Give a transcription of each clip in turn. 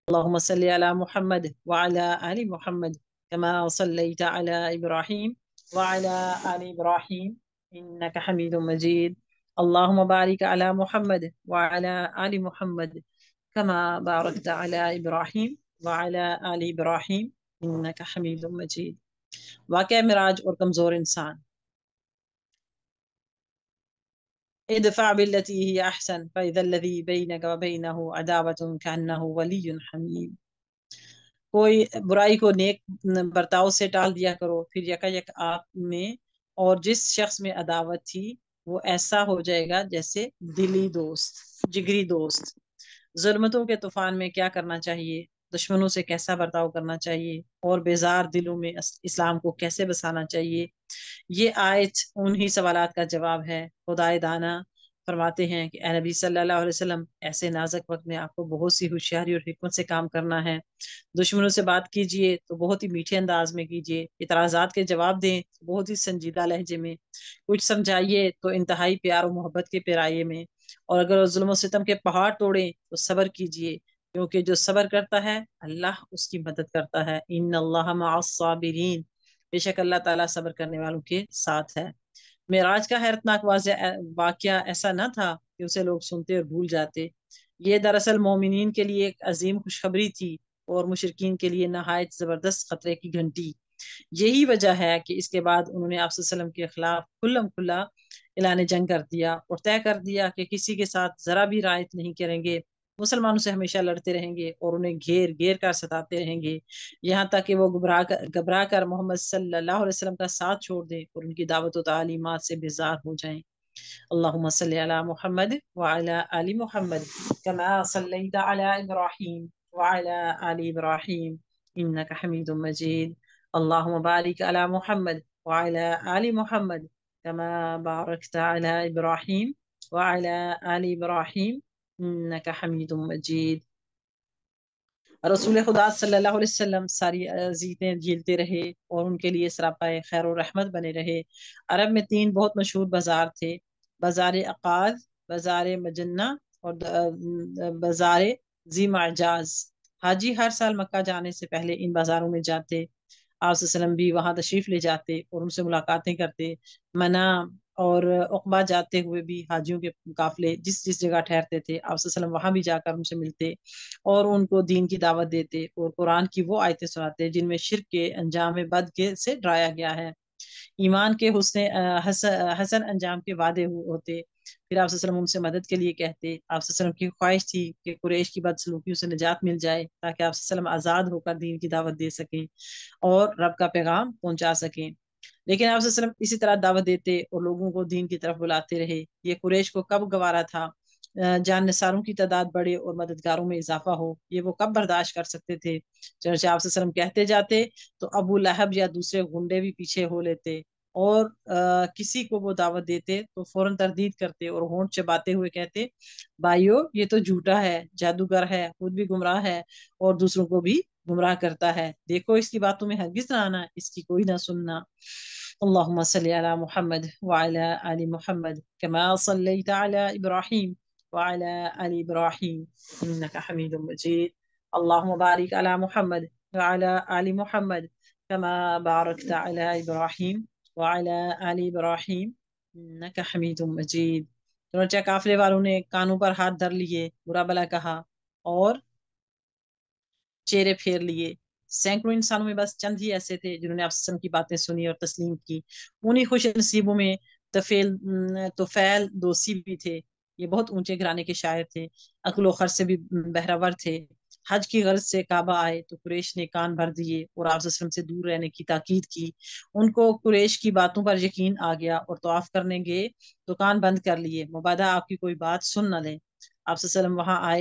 اللهم صل على محمد وعلى آل محمد كما صليت على إبراهيم وعلى آل إبراهيم إنك حميد مجيد. اللهم بارك على محمد وعلى آل محمد كما باركت على إبراهيم وعلى آل إبراهيم إنك حميد مجيد. واقع معراج اور کمزور انسان. ادفع بالتي هي أحسن فإذا الذي بينك وبينه عداوة كأنه ولي حميم. کوئی برائی کو نیک برتاؤ سے ٹال دیا کرو، پھر یکا یک آپ میں اور جس شخص میں عداوت تھی وہ ایسا ہو جائے گا جیسے دلی دوست، جگری دوست۔ ظلمتوں کے طوفان میں کیا کرنا چاہیے، دشمنوں سے کیسا برتاؤ کرنا چاہیے، اور بیزار دلوں میں اسلام کو کیسے بسانا چاہیے، یہ آیت انہی سوالات کا جواب ہے۔ خدائے دانا فرماتے ہیں کہ اے نبی صلی اللہ علیہ وسلم، ایسے نازک وقت میں آپ کو بہت سی ہوشیاری اور حکمت سے کام کرنا ہے۔ دشمنوں سے بات کیجئے تو بہت ہی میٹھے انداز میں کیجئے، اعتراضات کے جواب دیں تو بہت ہی سنجیدہ لہجے میں، کچھ سمجھائیے تو انتہائی پیار و محبت کے پیرائے میں، اور اگر ظلم و ستم کے پہاڑ توڑیں تو صبر کیجئے، کیونکہ جو صبر کرتا ہے اللہ اس کی مدد کرتا ہے۔ ان اللہ مع الصابرین، بے شک اللہ تعالیٰ صبر کرنے والوں کے ساتھ ہے۔ معراج کا حیرتناک واقعہ ایسا نہ تھا کہ اسے لوگ سنتے اور بھول جاتے، یہ دراصل مومنین کے لیے ایک عظیم خوشخبری تھی اور مشرکین کے لیے نہایت زبردست خطرے کی گھنٹی۔ یہی وجہ ہے کہ اس کے بعد انہوں نے آپ صلی اللہ علیہ وسلم کے خلاف کھلم کھلا اعلان جنگ کر دیا اور طے کر دیا کہ کسی کے ساتھ ذرا بھی رعایت نہیں کریں گے، مسلمانوں سے ہمیشہ لڑتے رہیں گے اور انہیں گھیر گھیر کر ستاتے رہیں گے، یہاں تک کہ وہ گھبرا کر محمد صلی اللہ علیہ وسلم کا ساتھ چھوڑ دیں اور ان کی دعوت و تعلیمات سے بیزار ہو جائیں۔ اللهم صل على محمد وعلى آل محمد كما صليت على إبراهيم وعلى آل إبراهيم إنك حميد مجيد. اللهم بارك على محمد وعلى آل محمد كما باركت على إبراهيم وعلى آل إبراهيم إنك حميد مجيد. رسول خدا صلی اللہ علیہ وسلم ساری اذیتیں جھیلتے رہے اور ان کے لیے سراپائے خیر و رحمت بنے رہے۔ عرب میں 3 بہت مشہور بازار تھے، بازار عقاد، بازار مجنہ اور بازار ذی معجاز۔ حاجی ہر سال مکہ جانے سے پہلے ان بازاروں میں جاتے، آپ صلی اللہ علیہ وسلم بھی وہاں تشریف لے جاتے اور ان سے ملاقاتیں کرتے۔ منع اور عقبہ جاتے ہوئے بھی حاجیوں کے قافلے جس جس جگہ ٹھہرتے تھے آپ صلی اللہ علیہ وسلم وہاں بھی جا کر ان سے ملتے اور ان کو دین کی دعوت دیتے اور قرآن کی وہ آیتیں سناتے جن میں شرک کے انجام بد کے سے ڈرایا گیا ہے، ایمان کے حسن انجام کے وعدے ہوتے۔ پھر آپ صلی اللہ علیہ وسلم ان سے مدد کے لیے کہتے۔ آپ صلی اللہ علیہ وسلم کی خواہش تھی کہ قریش کی بدسلوکیوں سے نجات مل جائے تاکہ آپ صلی اللہ علیہ وسلم آزاد ہو کر دین کی دعوت دے سکیں اور رب کا پیغام پہنچا سکیں، لیکن آپ صلی اللہ علیہ وسلم اسی طرح دعوت دیتے اور لوگوں کو دین کی طرف بلاتے رہے۔ یہ قریش کو کب گوارا تھا جان نثاروں کی تعداد بڑھے اور مددگاروں میں اضافہ ہو، یہ وہ کب برداشت کر سکتے تھے؟ چنانچہ آپ صلی اللہ علیہ وسلم کہتے جاتے تو ابو لہب یا دوسرے گنڈے بھی پیچھے ہو لیتے، اور کسی کو وہ دعوت دیتے تو فوراً تردید کرتے اور ہونٹ چباتے ہوئے کہتے بھائیو یہ تو جھوٹا ہے، جادوگر ہے، خود بھی گمراہ ہے اور دوسروں کو بھی گمراہ کرتا ہے، دیکھو اس کی باتوں میں ہرگز نہ آنا، اس کی کوئی نہ سننا۔ اللهم صل على محمد وعلى آل محمد كما صليت على إبراهيم وعلى آل إبراهيم إنك حميد مجيد. اللهم بارك على محمد وعلى آل محمد كما باركت على إبراهيم وعلى آل إبراهيم إنك حميد مجيد. چنانچہ قافلے والوں نے کانوں پر ہاتھ دھر لیے، برا بلا کہا اور چہرے پھیر لیے۔ سینکڑوں انسانوں میں بس چند ہی ایسے تھے جنہوں نے آپ صلی اللہ علیہ وسلم کی باتیں سنی اور تسلیم کی۔ انہی خوش نصیبوں میں توفیل دوسی بھی تھے، یہ بہت اونچے گھرانے کے شاعر تھے، عقل و خرچ سے بھی بہرور تھے۔ حج کی غرض سے کعبہ آئے تو قریش نے کان بھر دیے اور آپ صلی اللہ علیہ وسلم سے دور رہنے کی تاکید کی۔ ان کو قریش کی باتوں پر یقین آ گیا اور طواف کرنے گئے تو کان بند کر لیے، مبادا آپ کی کوئی بات سن نہ لیں۔ آپ صلی اللہ علیہ وسلم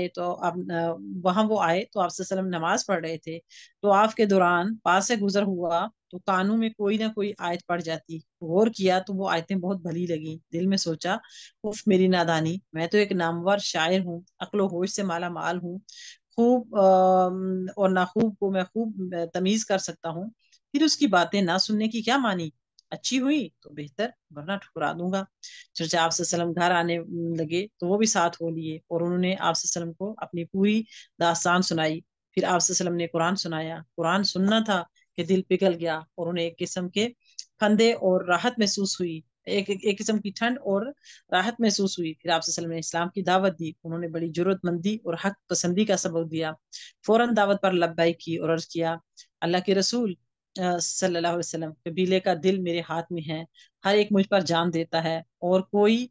وہاں وہ آئے تو آپ صلی اللہ علیہ وسلم نماز پڑھ رہے تھے، تو آپ کے دوران پاس سے گزر ہوا تو کانوں میں کوئی نہ کوئی آیت پڑ جاتی، غور کیا تو وہ آیتیں بہت بھلی لگی، دل میں سوچا اف میری نادانی، میں تو ایک نامور شاعر ہوں، عقل و ہوش سے مالا مال ہوں، خوب اور ناخوب کو میں خوب تمیز کر سکتا ہوں، پھر اس کی باتیں نہ سننے کی کیا مانی، اچھی ہوئی تو بہتر ورنہ ٹھکرا دوں گا۔ چرچہ آپ صلی اللہ علیہ وسلم گھر آنے لگے تو وہ بھی ساتھ ہو لیے اور انہوں نے آپ صلی اللہ علیہ وسلم کو اپنی پوری داستان سنائی۔ پھر آپ صلی اللہ علیہ وسلم نے قرآن سنایا. قرآن سننا تھا کہ دل پگھل گیا اور انہیں ایک قسم کے پھندے اور راحت محسوس ہوئی, ایک قسم کی ٹھنڈ اور راحت محسوس ہوئی. پھر آپ صلی اللہ علیہ وسلم نے اسلام کی دعوت دی. انہوں نے بڑی جرات مندی اور حق پسندی کا سبق دیا. فوراً دعوت پر لبیک کی اور عرض کیا, اللہ کے رسول صلی اللہ علیہ وسلم, قبیلے کا دل میرے ہاتھ میں ہے, ہر ایک مجھ پر جان دیتا ہے, اور کوئی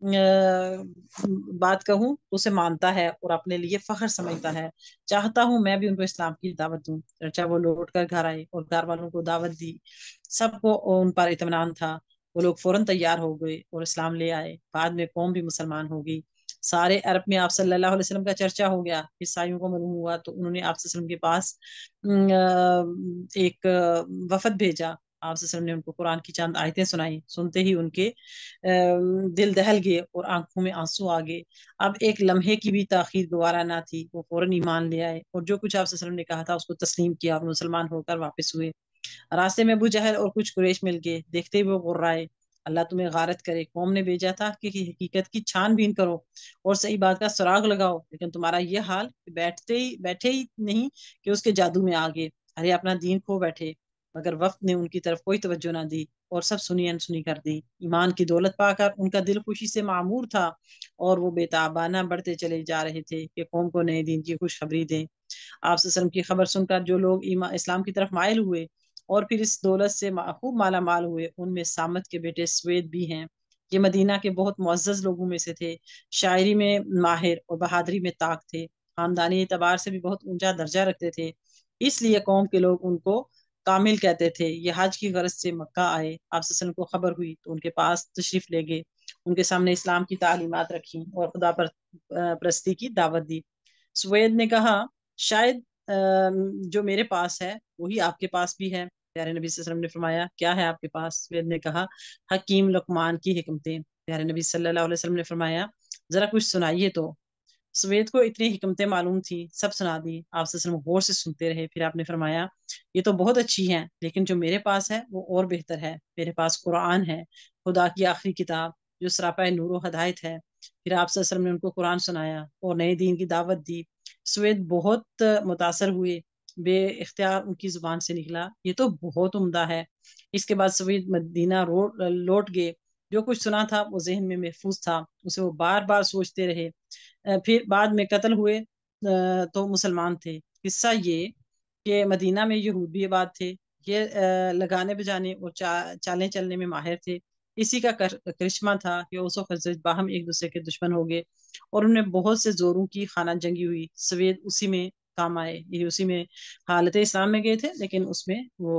بات کہوں تو اسے مانتا ہے اور اپنے لیے فخر سمجھتا ہے. چاہتا ہوں میں بھی ان کو اسلام کی دعوت دوں. چرچا وہ لوٹ کر گھر آئے اور گھر والوں کو دعوت دی. سب کو ان پر اطمینان تھا. وہ لوگ فوراً تیار ہو گئے اور اسلام لے آئے. بعد میں قوم بھی مسلمان ہو گئی. سارے عرب میں آپ صلی اللہ علیہ وسلم کا چرچا ہو گیا. عیسائیوں کو معلوم ہوا تو انہوں نے آپ صلی اللہ علیہ وسلم کے پاس ایک وفد بھیجا. آپ صلی اللہ علیہ وسلم نے ان کو قرآن کی چند آیتیں سنائی. سنتے ہی ان کے دل دہل گئے اور آنکھوں میں آنسو آ گئے. اب ایک لمحے کی بھی تاخیر گوارا نہ تھی. وہ فوراً ایمان لے آئے اور جو کچھ آپ صلی اللہ علیہ وسلم نے کہا تھا اس کو تسلیم کیا اور مسلمان ہو کر واپس ہوئے. راستے میں ابو جہل اور کچھ قریش مل گئے. دیکھتے ہی وہ غرائے, اللہ تمہیں غارت کرے, قوم نے بھیجا تھا کہ حقیقت کی چھان بین کرو اور صحیح بات کا سراغ لگاؤ, لیکن تمہارا یہ حال بیٹھے ہی نہیں کہ اس کے جادو میں آگے. ارے اپنا دین کھو بیٹھے. مگر وقت نے ان کی طرف کوئی توجہ نہ دی اور سب سنی انسنی کر دی. ایمان کی دولت پا کر ان کا دل خوشی سے معمور تھا اور وہ بے تابانہ بڑھتے چلے جا رہے تھے کہ قوم کو نئے دین کی خوشخبری دیں. آپ صلی اللہ علیہ وسلم کی خبر سن کر جو لوگ اسلام کی طرف مائل ہوئے اور پھر اس دولت سے خوب مالا مال ہوئے, ان میں سامت کے بیٹے سوید بھی ہیں. یہ مدینہ کے بہت معزز لوگوں میں سے تھے. شاعری میں ماہر اور بہادری میں طاق تھے. خاندانی اعتبار سے بھی بہت اونچا درجہ رکھتے تھے. اس لیے قوم کے لوگ ان کو کامل کہتے تھے. یہ حج کی غرض سے مکہ آئے. آپ صلی اللہ علیہ وسلم کو خبر ہوئی تو ان کے پاس تشریف لے گئے. ان کے سامنے اسلام کی تعلیمات رکھی اور خدا پر پرستی کی دعوت دی. سوید نے کہا, شاید جو میرے پاس ہے وہی آپ کے پاس بھی ہے. پیارے نبی صلی اللہ علیہ وسلم نے فرمایا, کیا ہے آپ کے پاس؟ سوید نے کہا, حکیم لقمان کی حکمتیں. پیارے نبی صلی اللہ علیہ وسلم نے فرمایا, ذرا کچھ سنائیے تو. سوید کو اتنی حکمتیں معلوم تھی, سب سنا دی. آپ صلی اللہ علیہ وسلم غور سے سنتے رہے. پھر آپ نے فرمایا, یہ تو بہت اچھی ہیں, لیکن جو میرے پاس ہے وہ اور بہتر ہے. میرے پاس قرآن ہے, خدا کی آخری کتاب جو سراپا نور و ہدایت ہے. پھر آپ صلی اللہ علیہ وسلم نے ان کو قرآن سنایا اور نئے دین کی دعوت دی. سوید بہت متاثر ہوئے. بے اختیار ان کی زبان سے نکلا, یہ تو بہت عمدہ ہے. اس کے بعد سوید مدینہ لوٹ گئے. جو کچھ سنا تھا وہ ذہن میں محفوظ تھا, اسے وہ بار بار سوچتے رہے. پھر بعد میں قتل ہوئے تو مسلمان تھے. قصہ یہ کہ مدینہ میں یہودی آباد تھے. یہ لگانے بجانے اور چالیں چلنے میں ماہر تھے. اسی کا کرشمہ تھا کہ اوس و خزرج باہم ایک دوسرے کے دشمن ہو گئے اور انہیں بہت سے زوروں کی خانہ جنگی ہوئی. سوید اسی میں کام آئے. یہ اسی میں حالت اسلام میں گئے تھے, لیکن اس میں وہ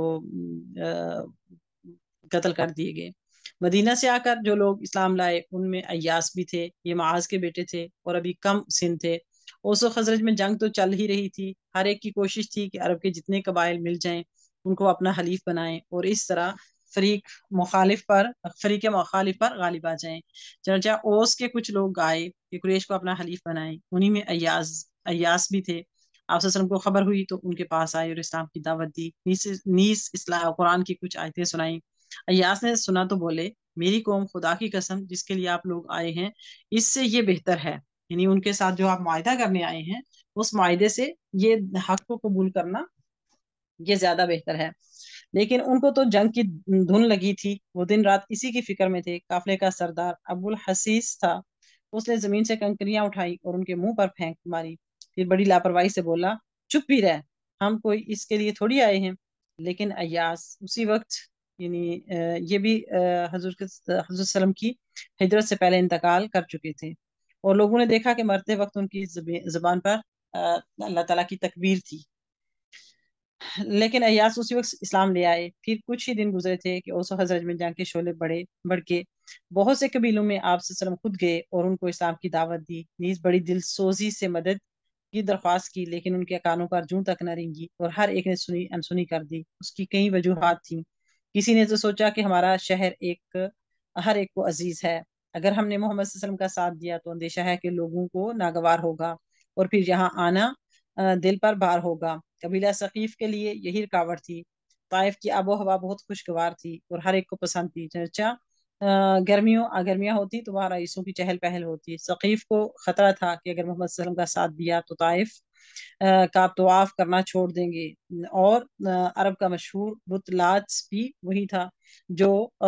قتل کر دیے گئے. مدینہ سے آ کر جو لوگ اسلام لائے ان میں ایاس بھی تھے. یہ معاذ کے بیٹے تھے اور ابھی کم سن تھے. اوس و خزرج میں جنگ تو چل ہی رہی تھی. ہر ایک کی کوشش تھی کہ عرب کے جتنے قبائل مل جائیں ان کو اپنا حلیف بنائیں اور اس طرح فریق مخالف پر غالب آ جائیں. چنانچہ اوس کے کچھ لوگ آئے کہ قریش کو اپنا حلیف بنائیں. انہی میں ایاس بھی تھے. آپ صلی اللہ علیہ وسلم کو خبر ہوئی تو ان کے پاس آئے اور اسلام کی دعوت دی. نیز اسلام قرآن کی کچھ آیتیں سنائیں. ایاس نے سنا تو بولے, میری قوم خدا کی قسم جس کے لیے آپ لوگ آئے ہیں اس سے یہ بہتر ہے. یعنی ان کے ساتھ جو آپ معاہدہ کرنے آئے ہیں اس معاہدے سے یہ حق کو قبول کرنا یہ زیادہ بہتر ہے. لیکن ان کو تو جنگ کی دھن لگی تھی. وہ دن رات اسی کی فکر میں تھے. قافلے کا سردار ابو الحسیس تھا. اس نے زمین سے کنکریاں اٹھائی اور ان کے منہ پر پھینک ماری. پھر بڑی لاپرواہی سے بولا, چپ بھی رہ, ہم کوئی اس کے لیے تھوڑی آئے ہیں. لیکن ایاس اسی وقت, یعنی یہ بھی حضرت وسلم کی ہجرت سے پہلے انتقال کر چکے تھے, اور لوگوں نے دیکھا کہ مرتے وقت ان کی زبان پر اللہ تعالیٰ کی تکبیر تھی. لیکن ایاس اسی وقت اسلام لے آئے. پھر کچھ ہی دن گزرے تھے کہ اوس و خزرج میں جنگ کے شعلے بڑھ کے بہت سے قبیلوں میں آپ صلی اللہ علیہ وسلم خود گئے اور ان کو اسلام کی دعوت دی. نیز بڑی دل سوزی سے مدد کی درخواست کی, لیکن ان کے کانوں پر جوں تک نہ رینگی اور ہر ایک نے سنی انسنی کر دی. اس کی کئی وجوہات تھیں. کسی نے تو سوچا کہ ہمارا شہر ہر ایک کو عزیز ہے. اگر ہم نے محمد صلی اللہ علیہ وسلم کا ساتھ دیا تو اندیشہ ہے کہ لوگوں کو ناگوار ہوگا اور پھر یہاں آنا دل پر بار ہوگا. قبیلہ ثقیف کے لیے یہی رکاوٹ تھی. طائف کی آب و ہوا بہت خوشگوار تھی اور ہر ایک کو پسند تھی. چنانچہ گرمیاں ہوتی تو وہاں رئیسوں کی چہل پہل ہوتی. ثقیف کو خطرہ تھا کہ اگر محمد صلی اللہ علیہ وسلم کا ساتھ دیا تو طائف کا तवाफ करना छोड़ देंगे। और अरब का मशहूर बुत लात भी वही था जो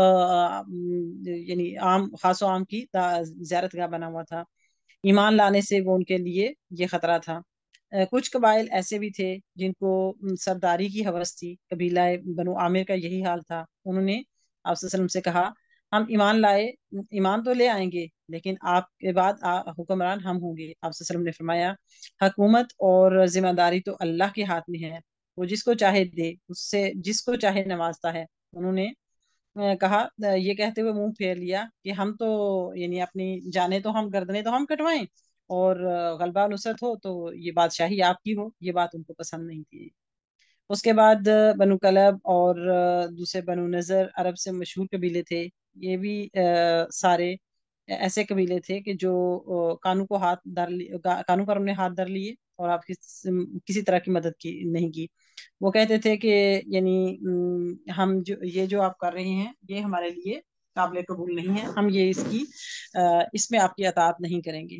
यानी आम खासो आम की ज़ियारत गाह बना हुआ था। ईमान लाने से वो उनके लिए ये खतरा था। कुछ कबाइल ऐसे भी थे जिनको सरदारी की हवस थी। कबीला बनु आमिर का यही हाल था। उन्होंने आप वसल्लम से कहा, हम ईमान लाए, ईमान तो ले आएंगे, लेकिन आपके बाद हुक्मरान हम होंगे। आप वसल्लम ने फरमाया, हुकूमत और जिम्मेदारी तो अल्लाह के हाथ में है, वो जिसको चाहे दे, उससे जिसको चाहे नवाजता है। उन्होंने कहा, ये कहते हुए मुंह फेर लिया कि हम तो यानी अपनी जाने तो हम गर्दनें तो हम कटवाएं, और गलबा नुसरत हो तो ये बादशाही आपकी हो। ये बात उनको पसंद नहीं थी। उसके बाद बनु कलब और दूसरे बनु नज़र अरब से मशहूर कबीले थे। ये भी सारे ऐसे कबीले थे कि जो कानून को कानून पर उन्हें हाथ धर लिए और आप किसी तरह की मदद की नहीं की। वो कहते थे कि यानी हम जो आप कर रहे हैं ये हमारे लिए काबिल कबूल नहीं है, हम ये इसमें आपकी अताअत नहीं करेंगे।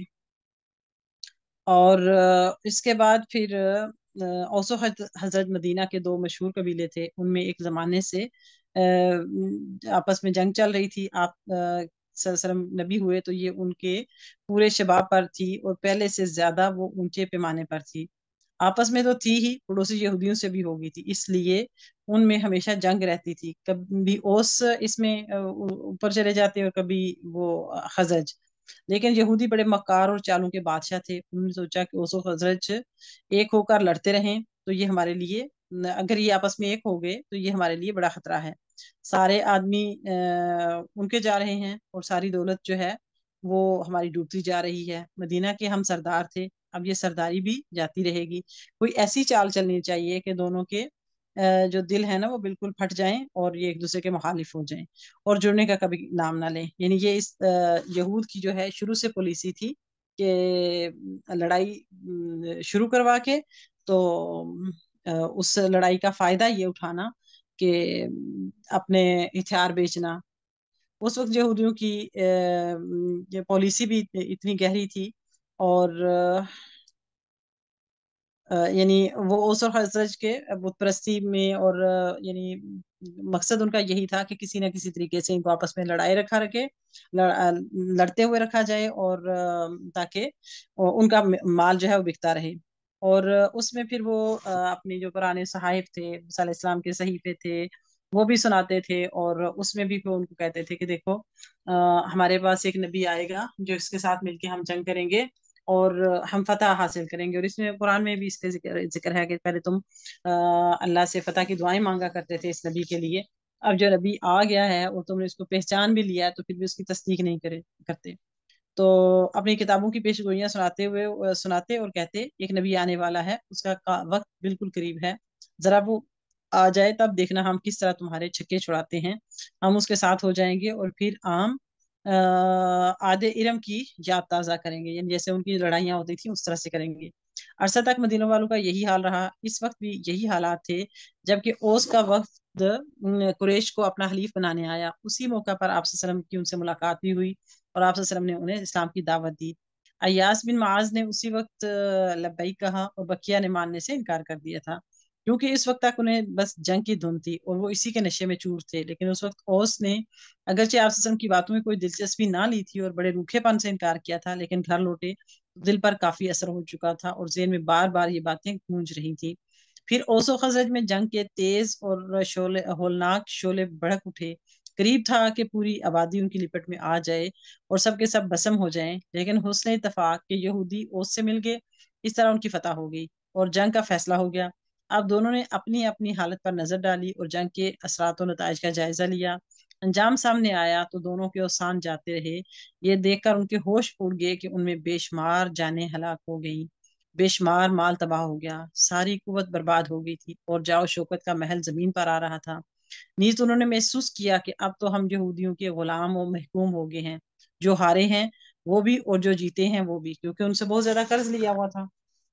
और इसके बाद फिर औसो हजरत मदीना के दो मशहूर कबीले थे। उनमें एक ज़माने से आपस में जंग चल रही थी। आप सल्लम नबी हुए तो ये उनके पूरे शबाब पर थी और पहले से ज़्यादा वो ऊंचे पैमाने पर थी। आपस में तो थी ही, पड़ोसी यहूदियों से भी हो गई थी, इसलिए उनमें हमेशा जंग रहती थी। कभी ओस इसमें ऊपर चले जाते और कभी वो खजरज। लेकिन यहूदी बड़े मक्कार और चालों के बादशाह थे। उन्होंने सोचा कि ओसो खजरज एक होकर लड़ते रहें तो ये हमारे लिए, अगर ये आपस में एक हो गए तो ये हमारे लिए बड़ा खतरा है। सारे आदमी उनके जा रहे हैं और सारी दौलत जो है वो हमारी डूबती जा रही है। मदीना के हम सरदार थे, अब ये सरदारी भी जाती रहेगी। कोई ऐसी चाल चलनी चाहिए कि दोनों के जो दिल है ना वो बिल्कुल फट जाएं और ये एक दूसरे के मुखालिफ हो जाएं और जुड़ने का कभी नाम ना लें। यानी ये इस यहूद की जो है शुरू से पॉलिसी थी कि लड़ाई शुरू करवा के तो उस लड़ाई का फायदा ये उठाना कि अपने हथियार बेचना। उस वक्त यहूदियों की ये पॉलिसी भी इतनी गहरी थी। और यानी वो ओस और खजरज के बुत परस्ती में और यानी मकसद उनका यही था कि किसी न किसी तरीके से इनको आपस में लड़ाई रखा रखे, लड़ते हुए रखा जाए, और ताकि उनका माल जो है वो बिकता रहे। और उसमें फिर वो अपने जो पुराने सहाइफ थे, मूसा अलैहिस्सलाम के सहीफे थे, वो भी सुनाते थे। और उसमें भी वो उनको कहते थे कि देखो, हमारे पास एक नबी आएगा जो इसके साथ मिलके हम जंग करेंगे और हम फतह हासिल करेंगे। और इसमें कुरान में भी इसका जिक्र है कि पहले तुम अल्लाह से फतह की दुआएं मांगा करते थे इस नबी के लिए। अब जो नबी आ गया है और तुमने इसको पहचान भी लिया है तो फिर भी उसकी तस्दीक नहीं करते। तो अपनी किताबों की पेशगोइयां सुनाते और कहते, एक नबी आने वाला है, उसका वक्त बिल्कुल करीब है, जरा वो आ जाए तब देखना हम किस तरह तुम्हारे छक्के छुड़ाते हैं। हम उसके साथ हो जाएंगे और फिर आम आधे इरम की याद ताज़ा करेंगे, यानी जैसे उनकी लड़ाइयाँ होती थी उस तरह से करेंगे। अरसा तक मदीना वालों का यही हाल रहा। इस वक्त भी यही हालात थे। जबकि ओस का वक्त कुरैश को अपना हलीफ बनाने आया, उसी मौका पर आप सल्लम की उनसे मुलाकात भी हुई और आप सल्लम ने उन्हें इस्लाम की दावत दी। अय्यास बिन माज ने उसी वक्त लब्बैक कहा और बकिया ने मानने से इनकार कर दिया था, क्योंकि इस वक्त तक उन्हें बस जंग की धुन थी और वो इसी के नशे में चूर थे। लेकिन उस वक्त ओस ने अगरचे आप वसल्लम की बातों में कोई दिलचस्पी ना ली थी और बड़े रूखेपन से इनकार किया था, लेकिन घर लौटे तो दिल पर काफी असर हो चुका था और जेहन में बार बार ये बातें गूंज रही थी। फिर ओसो खजरज में जंग के तेज और शोले होलनाक शोले भड़क उठे। करीब था कि पूरी आबादी उनकी लिपट में आ जाए और सब के सब भस्म हो जाएं, लेकिन हुस्न इत्तफाक के यहूदी ओस से मिल गए। इस तरह उनकी फतह हो गई और जंग का फैसला हो गया। अब दोनों ने अपनी अपनी हालत पर नजर डाली और जंग के असरात और नताइज का जायजा लिया। अंजाम सामने आया तो दोनों के औसान जाते रहे। ये देखकर उनके होश उड़ गए कि उनमें बेशुमार जानें हलाक हो गई, बेशुमार माल तबाह हो गया, सारी कुवत बर्बाद हो गई थी और जाओ शौकत का महल जमीन पर आ रहा था। नीज उन्होंने महसूस किया कि अब तो हम यहूदियों के गुलाम और महकूम हो गए हैं, जो हारे हैं वो भी और जो जीते हैं वो भी, क्योंकि उनसे बहुत ज्यादा कर्ज लिया हुआ था।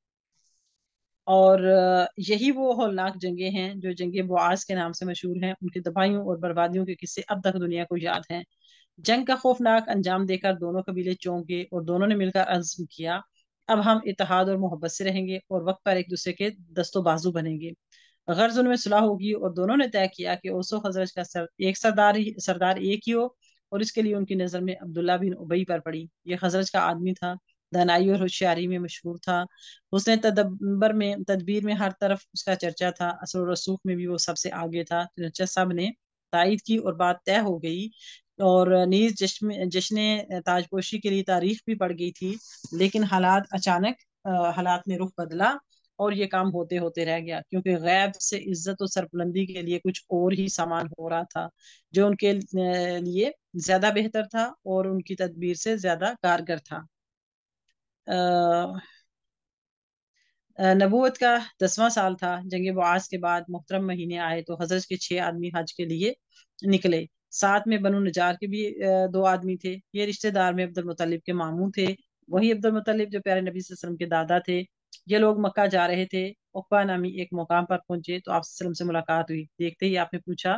और यही वो हौलनाक जंगें हैं जो जंगे बुआस के नाम से मशहूर हैं। उनकी तबाहियों और बर्बादियों के किस्से अब तक दुनिया को याद हैं। जंग का खौफनाक अंजाम देकर दोनों कबीले चौंक गए और दोनों ने मिलकर अज़्म किया اب ہم اتحاد اور محبت سے رہیں گے اور وقت پر ایک دوسرے کے دست و بازو بنیں گے۔ غرض ان میں صلح ہوگی اور دونوں نے طے کیا کہ اوس و خزرج کا ایک سردار ایک ہی ہو، اور اس کے لیے ان کی نظر میں عبداللہ بن ابی پر پڑی۔ یہ خزرج کا آدمی تھا، دانائی اور ہوشیاری میں مشہور تھا، اس نے تدبیر میں ہر طرف اس کا چرچا تھا، اثر و رسوخ میں بھی وہ سب سے آگے تھا۔ چنانچہ سب نے تائید کی اور بات طے ہو گئی، اور نیز جشن تاج پوشی کے لیے تاریخ بھی پڑ گئی تھی، لیکن حالات نے رخ بدلا اور یہ کام ہوتے ہوتے رہ گیا، کیونکہ غیب سے عزت و سربلندی کے لیے کچھ اور ہی سامان ہو رہا تھا جو ان کے لیے زیادہ بہتر تھا اور ان کی تدبیر سے زیادہ کارگر تھا۔ نبوت کا 10واں سال تھا، جنگ بعاث کے بعد محترم مہینے آئے تو حضرت کے 6 آدمی حج کے لیے نکلے، ساتھ میں بنو نجار کے بھی 2 آدمی تھے، یہ رشتہ دار میں عبد المطلب کے ماموں تھے، وہی عبد المطلب جو پیارے نبی صلی اللہ علیہ وسلم کے دادا تھے۔ یہ لوگ مکہ جا رہے تھے، عقبہ نامی ایک مقام پر پہنچے تو آپ صلی اللہ علیہ وسلم سے ملاقات ہوئی، دیکھتے ہی آپ نے پوچھا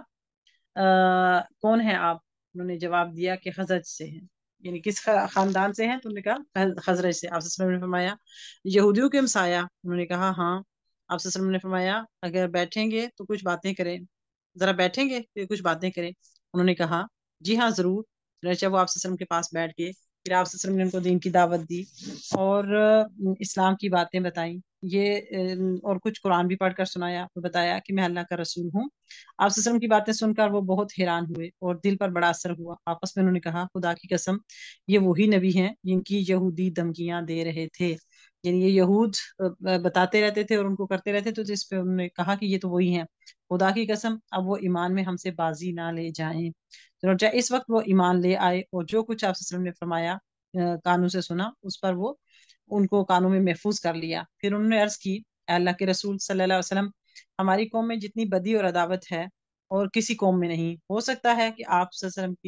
کون ہیں آپ؟ انہوں نے جواب دیا کہ حضرت سے ہیں، یعنی کس خاندان سے ہیں؟ تو انہوں نے کہا خزرج سے۔ آپ صلی اللہ علیہ وسلم نے فرمایا یہودیوں کے ہمسایہ؟ انہوں نے کہا ہاں۔ آپ صلی اللہ علیہ وسلم نے فرمایا اگر بیٹھیں گے تو کچھ باتیں کریں، ذرا بیٹھیں گے تو کچھ باتیں کریں؟ انہوں نے کہا جی ہاں ضرور۔ چنانچہ وہ آپ صلی اللہ علیہ وسلم کے پاس بیٹھ گئے، پھر آپ صلی اللہ علیہ وسلم نے ان کو دین کی دعوت دی اور اسلام کی باتیں بتائیں، اور کچھ قرآن بھی پڑھ کر سنایا، بتایا کہ میں اللہ کا رسول ہوں۔ آپ صلی اللہ علیہ وسلم کی باتیں سن کر وہ بہت حیران ہوئے اور دل پر بڑا اثر ہوا۔ آپس میں انہوں نے کہا خدا کی قسم یہ وہی نبی ہیں جن کی یہودی دھمکیاں دے رہے تھے، یعنی یہ یہود بتاتے رہتے تھے اور ان کو کرتے رہتے، تو اس پہ انہوں نے کہا کہ یہ تو وہی ہیں، خدا کی قسم اب وہ ایمان میں ہم سے بازی نہ لے جائیں۔ چنانچہ اس وقت وہ ایمان لے آئے اور جو کچھ آپ صلی اللہ علیہ وسلم نے فرمایا کانوں سے سنا، اس پر وہ ان کو کانوں میں محفوظ کر لیا۔ پھر انہوں نے عرض کی اے اللہ کے رسول صلی اللہ علیہ وسلم، ہماری قوم میں جتنی بدی اور عداوت ہے اور کسی قوم میں نہیں، ہو سکتا ہے کہ آپ صلی اللہ علیہ وسلم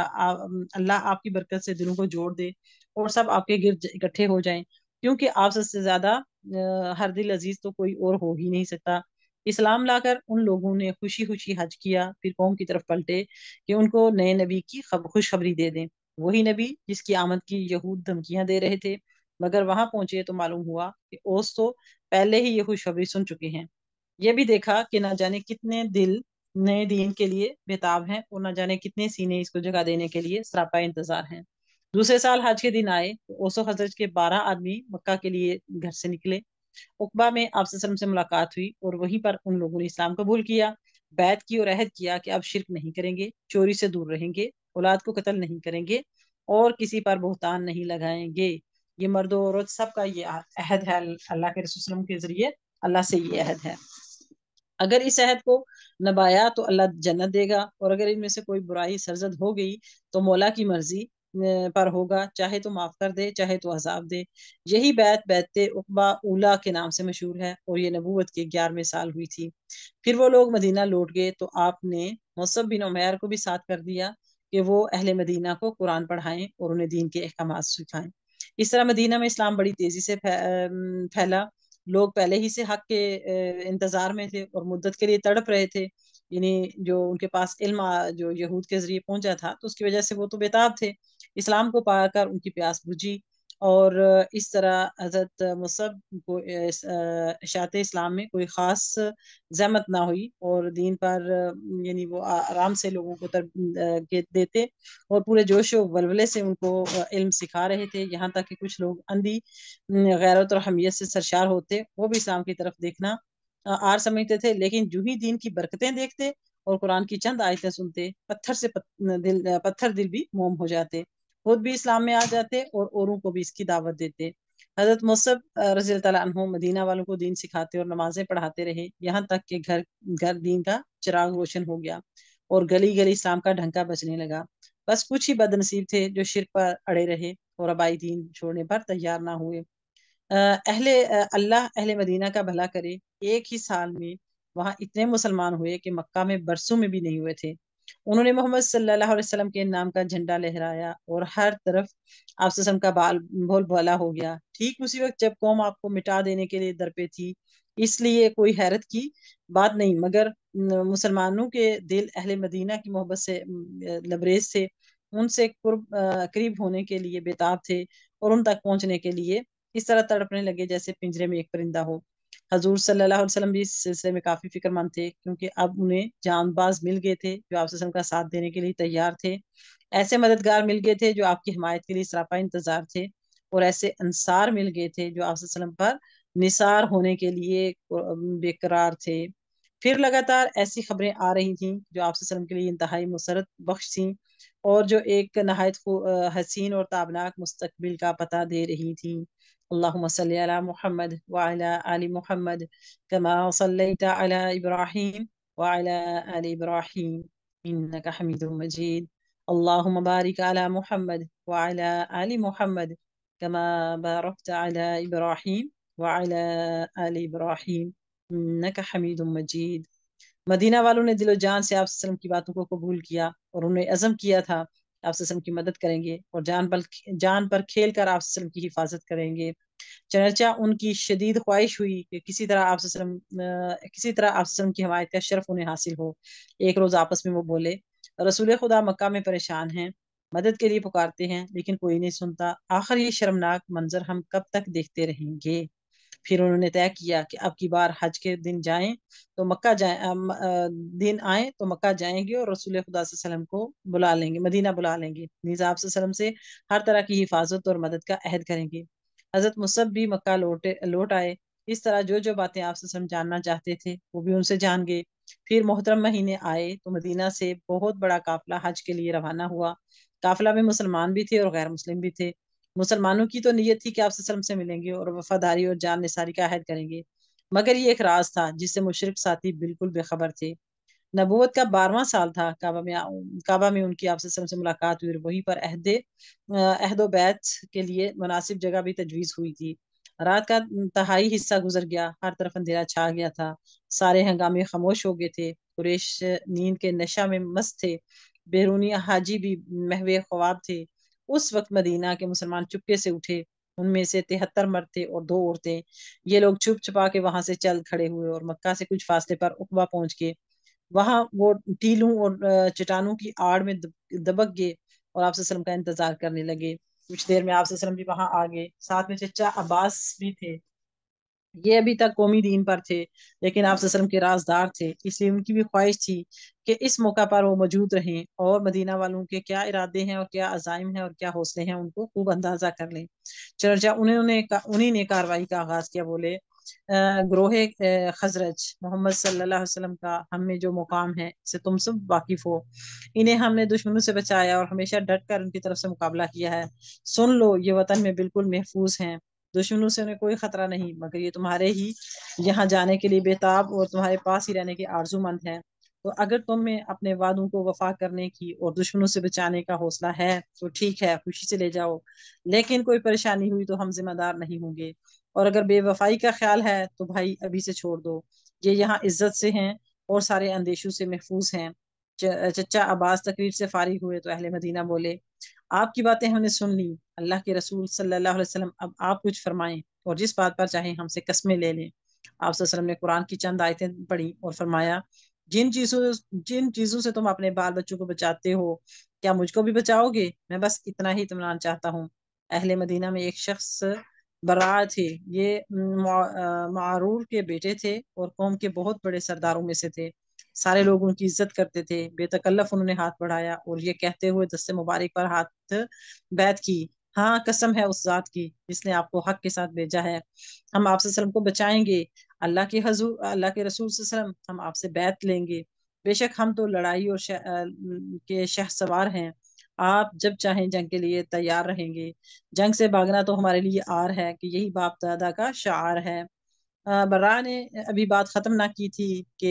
کی اللہ آپ کی برکت سے دلوں کو جوڑ دے اور سب آپ کے گرد اکٹھے ہو جائیں، کیونکہ آپ سے زیادہ ہر دل عزیز تو کوئی اور ہو ہی نہیں سکتا۔ اسلام لا کر ان لوگوں نے خوشی خوشی حج کیا، پھر قوم کی طرف پلٹے کہ ان کو نئے نبی کی خوشخبری دے دیں، وہی نبی جس کی آمد کی یہود دھمکیاں دے رہے تھے، مگر وہاں پہنچے تو معلوم ہوا کہ اوس تو پہلے ہی یہ خوشخبری سن چکے ہیں۔ یہ بھی دیکھا کہ نہ جانے کتنے دل نئے دین کے لیے بےتاب ہیں اور نہ جانے کتنے سینے اس کو جگہ دینے کے لیے سراپا انتظار ہیں۔ دوسرے سال حج کے دن آئے تو اوس و خزرج کے 12 آدمی مکہ کے لیے گھر سے نکلے۔ عقبہ میں آپ صلی اللہ علیہ وسلم سے ملاقات ہوئی اور وہیں پر ان لوگوں نے اسلام قبول کیا، بیعت کی اور عہد کیا کہ اب شرک نہیں کریں گے، چوری سے دور رہیں گے، اولاد کو قتل نہیں کریں گے اور کسی پر بہتان نہیں لگائیں گے۔ یہ مرد و عورت سب کا یہ عہد ہے، اللہ کے رسول صلی اللہ علیہ وسلم کے ذریعے اللہ سے یہ عہد ہے۔ اگر اس عہد کو نبھایا تو اللہ جنت دے گا، اور اگر ان میں سے کوئی برائی سرزد ہو گئی تو مولا کی مرضی پر ہوگا، چاہے تو معاف کر دے چاہے تو عذاب دے۔ یہی بیعت عقبہ اولا کے نام سے مشہور ہے اور یہ نبوت کے 11ویں سال ہوئی تھی۔ پھر وہ لوگ مدینہ لوٹ گئے تو آپ نے مصعب بن عمیر کو بھی ساتھ کر دیا کہ وہ اہل مدینہ کو قرآن پڑھائیں اور انہیں دین کے احکامات سکھائیں۔ اس طرح مدینہ میں اسلام بڑی تیزی سے پھیلا، لوگ پہلے ہی سے حق کے انتظار میں تھے اور مدت کے لیے تڑپ رہے تھے، یعنی جو ان کے پاس علم جو یہود کے ذریعے پہنچا تھا تو اس کی وجہ سے وہ تو بےتاب تھے، اسلام کو پا کر ان کی پیاس بجھی، اور اس طرح حضرت مصعب کو اشاعت اسلام میں کوئی خاص زحمت نہ ہوئی اور دین پر یعنی وہ آرام سے لوگوں کو دیتے اور پورے جوش و ولولے سے ان کو علم سکھا رہے تھے، یہاں تک کہ کچھ لوگ اندھی غیرت اور حمیت سے سرشار ہوتے، وہ بھی اسلام کی طرف دیکھنا آر سمجھتے تھے، لیکن جو ہی دین کی برکتیں دیکھتے اور قرآن کی چند آیتیں سنتے، پتھر دل بھی موم ہو جاتے، خود بھی اسلام میں آ جاتے اور اوروں کو بھی اس کی دعوت دیتے۔ حضرت مصعب رضی اللہ تعالیٰ عنہ مدینہ والوں کو دین سکھاتے اور نمازیں پڑھاتے رہے، یہاں تک کہ گھر گھر دین کا چراغ روشن ہو گیا اور گلی گلی اسلام کا ڈھنکا بجنے لگا۔ بس کچھ ہی بد نصیب تھے جو شرک پر اڑے رہے اور آبائی دین چھوڑنے پر تیار نہ ہوئے۔ اللہ اہل مدینہ کا بھلا کرے، ایک ہی سال میں وہاں اتنے مسلمان ہوئے کہ مکہ میں برسوں میں بھی نہیں ہوئے تھے۔ انہوں نے محمد صلی اللہ علیہ وسلم کے نام کا جھنڈا لہرایا اور ہر طرف آپ صلی اللہ علیہ وسلم کا بول بالا ہو گیا۔ ٹھیک اسی وقت جب قوم آپ کو مٹا دینے کے لیے در پہ تھی، اس لیے کوئی حیرت کی بات نہیں، مگر مسلمانوں کے دل اہل مدینہ کی محبت سے لبریز تھے، ان سے قریب ہونے کے لیے بےتاب تھے اور ان تک پہنچنے کے لیے اس طرح تڑپنے لگے جیسے پنجرے میں ایک پرندہ ہو۔ حضور صلی اللہ علیہ وسلم بھی اس سلسلے میں کافی فکر مند تھے، کیونکہ اب انہیں جان باز مل گئے تھے جو آپ صلی اللہ علیہ وسلم کا ساتھ دینے کے لیے تیار تھے، ایسے مددگار مل گئے تھے جو آپ کی حمایت کے لیے سراپا انتظار تھے، اور ایسے انصار مل گئے تھے جو آپ صلی اللہ علیہ وسلم پر نثار ہونے کے لیے بے قرار تھے۔ پھر لگاتار ایسی خبریں آ رہی تھیں جو آپ صلی اللہ علیہ وسلم کے لیے انتہائی مسرت بخش تھیں، اور جو ایک نہایت حسین اور تابناک مستقبل کا پتہ دے رہی تھیں۔ اللہم صلی علی محمد وعلی آل محمد کما صلیت علی ابراہیم وعلی آل ابراہیم انک حمید مجید۔ اللہم بارک علی محمد وعلی آل محمد کما بارکت علی ابراہیم وعلی آل ابراہیم انک حمید مجید۔ مدینہ والوں نے دل و جان سے آپ صلی اللہ علیہ وسلم کی باتوں کو قبول کیا، اور انہوں نے عزم کیا تھا کہ آپ صلی اللہ علیہ وسلم کی مدد کریں گے اور جان پر کھیل کر آپ صلی اللہ علیہ وسلم کی حفاظت کریں گے۔ چنانچہ ان کی شدید خواہش ہوئی کہ کسی طرح آپ صلی اللہ علیہ وسلم کی حمایت کا شرف انہیں حاصل ہو۔ ایک روز آپس میں وہ بولے، رسول خدا مکہ میں پریشان ہیں، مدد کے لیے پکارتے ہیں لیکن کوئی نہیں سنتا، آخر یہ شرمناک منظر ہم کب تک دیکھتے رہیں گے؟ پھر انہوں نے طے کیا کہ اب کی بار حج کے دن جائیں تو مکہ دن آئیں تو مکہ جائیں گے، اور رسول خدا صلی اللہ علیہ وسلم کو بلا لیں گے، مدینہ بلا لیں گے، نیز آپ صلی اللہ علیہ وسلم سے ہر طرح کی حفاظت اور مدد کا عہد کریں گے۔ حضرت مصعب بھی مکہ لوٹ آئے۔ اس طرح جو جو باتیں آپ صلی اللہ علیہ وسلم جاننا چاہتے تھے وہ بھی ان سے جان گئے۔ پھر محترم مہینے آئے تو مدینہ سے بہت بڑا قافلہ حج کے لیے روانہ ہوا۔ قافلہ میں مسلمان بھی تھے اور غیر مسلم بھی تھے۔ مسلمانوں کی تو نیت تھی کہ آپ صلی اللہ علیہ وسلم سے ملیں گے اور وفاداری اور جان نثاری کا عہد کریں گے، مگر یہ ایک راز تھا جس سے مشرک ساتھی بالکل بے خبر تھے۔ نبوت کا 12واں سال تھا، کعبہ میں ان کی آپ صلی اللہ علیہ وسلم سے ملاقات ہوئی، وہیں پر عہد و بیت کے لیے مناسب جگہ بھی تجویز ہوئی تھی۔ رات کا تہائی حصہ گزر گیا، ہر طرف اندھیرا چھا گیا تھا، سارے ہنگامے خاموش ہو گئے تھے، قریش نیند کے نشہ میں مست تھے، بیرونی حاجی بھی محو خواب تھے۔ اس وقت مدینہ کے مسلمان چپکے سے اٹھے، ان میں سے 73 مرد تھے اور 2 عورتیں۔ یہ لوگ چھپ چھپا کے وہاں سے چل کھڑے ہوئے اور مکہ سے کچھ فاصلے پر عقبہ پہنچ گئے۔ وہاں وہ ٹیلوں اور چٹانوں کی آڑ میں دبک گئے اور آپ صلی اللہ علیہ وسلم کا انتظار کرنے لگے۔ کچھ دیر میں آپ صلی اللہ علیہ وسلم بھی وہاں آ گئے، ساتھ میں چچا عباس بھی تھے۔ یہ ابھی تک قومی دین پر تھے لیکن آپ صلی اللہ علیہ وسلم کے رازدار تھے، اس لیے ان کی بھی خواہش تھی کہ اس موقع پر وہ موجود رہیں اور مدینہ والوں کے کیا ارادے ہیں اور کیا عزائم ہیں اور کیا حوصلے ہیں ان کو خوب اندازہ کر لیں۔ چنانچہ انہیں نے کارروائی کا آغاز کیا۔ بولے، گروہ خزرج، محمد صلی اللہ علیہ وسلم کا ہم میں جو مقام ہے سے تم سب واقف ہو، انہیں ہم نے دشمنوں سے بچایا اور ہمیشہ ڈٹ کر ان کی طرف سے مقابلہ کیا ہے۔ سن لو، یہ وطن میں بالکل محفوظ ہیں، دشمنوں سے انہیں کوئی خطرہ نہیں، مگر یہ تمہارے ہی یہاں جانے کے لیے بےتاب اور تمہارے پاس ہی رہنے کے آرزو مند ہیں۔ تو اگر تم میں اپنے وعدوں کو وفا کرنے کی اور دشمنوں سے بچانے کا حوصلہ ہے تو ٹھیک ہے، خوشی سے لے جاؤ، لیکن کوئی پریشانی ہوئی تو ہم ذمہ دار نہیں ہوں گے، اور اگر بے وفائی کا خیال ہے تو بھائی ابھی سے چھوڑ دو، یہ یہاں عزت سے ہیں اور سارے اندیشوں سے محفوظ ہیں۔ چچا عباس تقریر سے فارغ ہوئے تو اہل مدینہ بولے، آپ کی باتیں ہم نے سن لی، اللہ کے رسول صلی اللہ علیہ وسلم اب آپ کچھ فرمائیں اور جس بات پر چاہیں ہم سے قسمیں لے لیں۔ آپ صلی اللہ علیہ وسلم نے قرآن کی چند آیتیں پڑھی اور فرمایا، جن چیزوں سے تم اپنے بال بچوں کو بچاتے ہو کیا مجھ کو بھی بچاؤ گے؟ میں بس اتنا ہی اطمینان چاہتا ہوں۔ اہل مدینہ میں ایک شخص برا تھے، یہ معرور کے بیٹے تھے اور قوم کے بہت بڑے سرداروں میں سے تھے، سارے لوگ ان کی عزت کرتے تھے۔ بے تکلف انہوں نے ہاتھ بڑھایا اور یہ کہتے ہوئے دست مبارک پر ہاتھ بیعت کی، ہاں قسم ہے اس ذات کی جس نے آپ کو حق کے ساتھ بھیجا ہے، ہم آپ صلی اللہ علیہ وسلم کو بچائیں گے، اللہ کے رسول صلی اللہ علیہ وسلم ہم آپ سے بیعت لیں گے، بے شک ہم تو لڑائی اور کے شہ سوار ہیں، آپ جب چاہیں جنگ کے لیے تیار رہیں گے، جنگ سے بھاگنا تو ہمارے لیے آر ہے کہ یہی باپ دادا کا شعار ہے۔ برا نے ابھی بات ختم نہ کی تھی کہ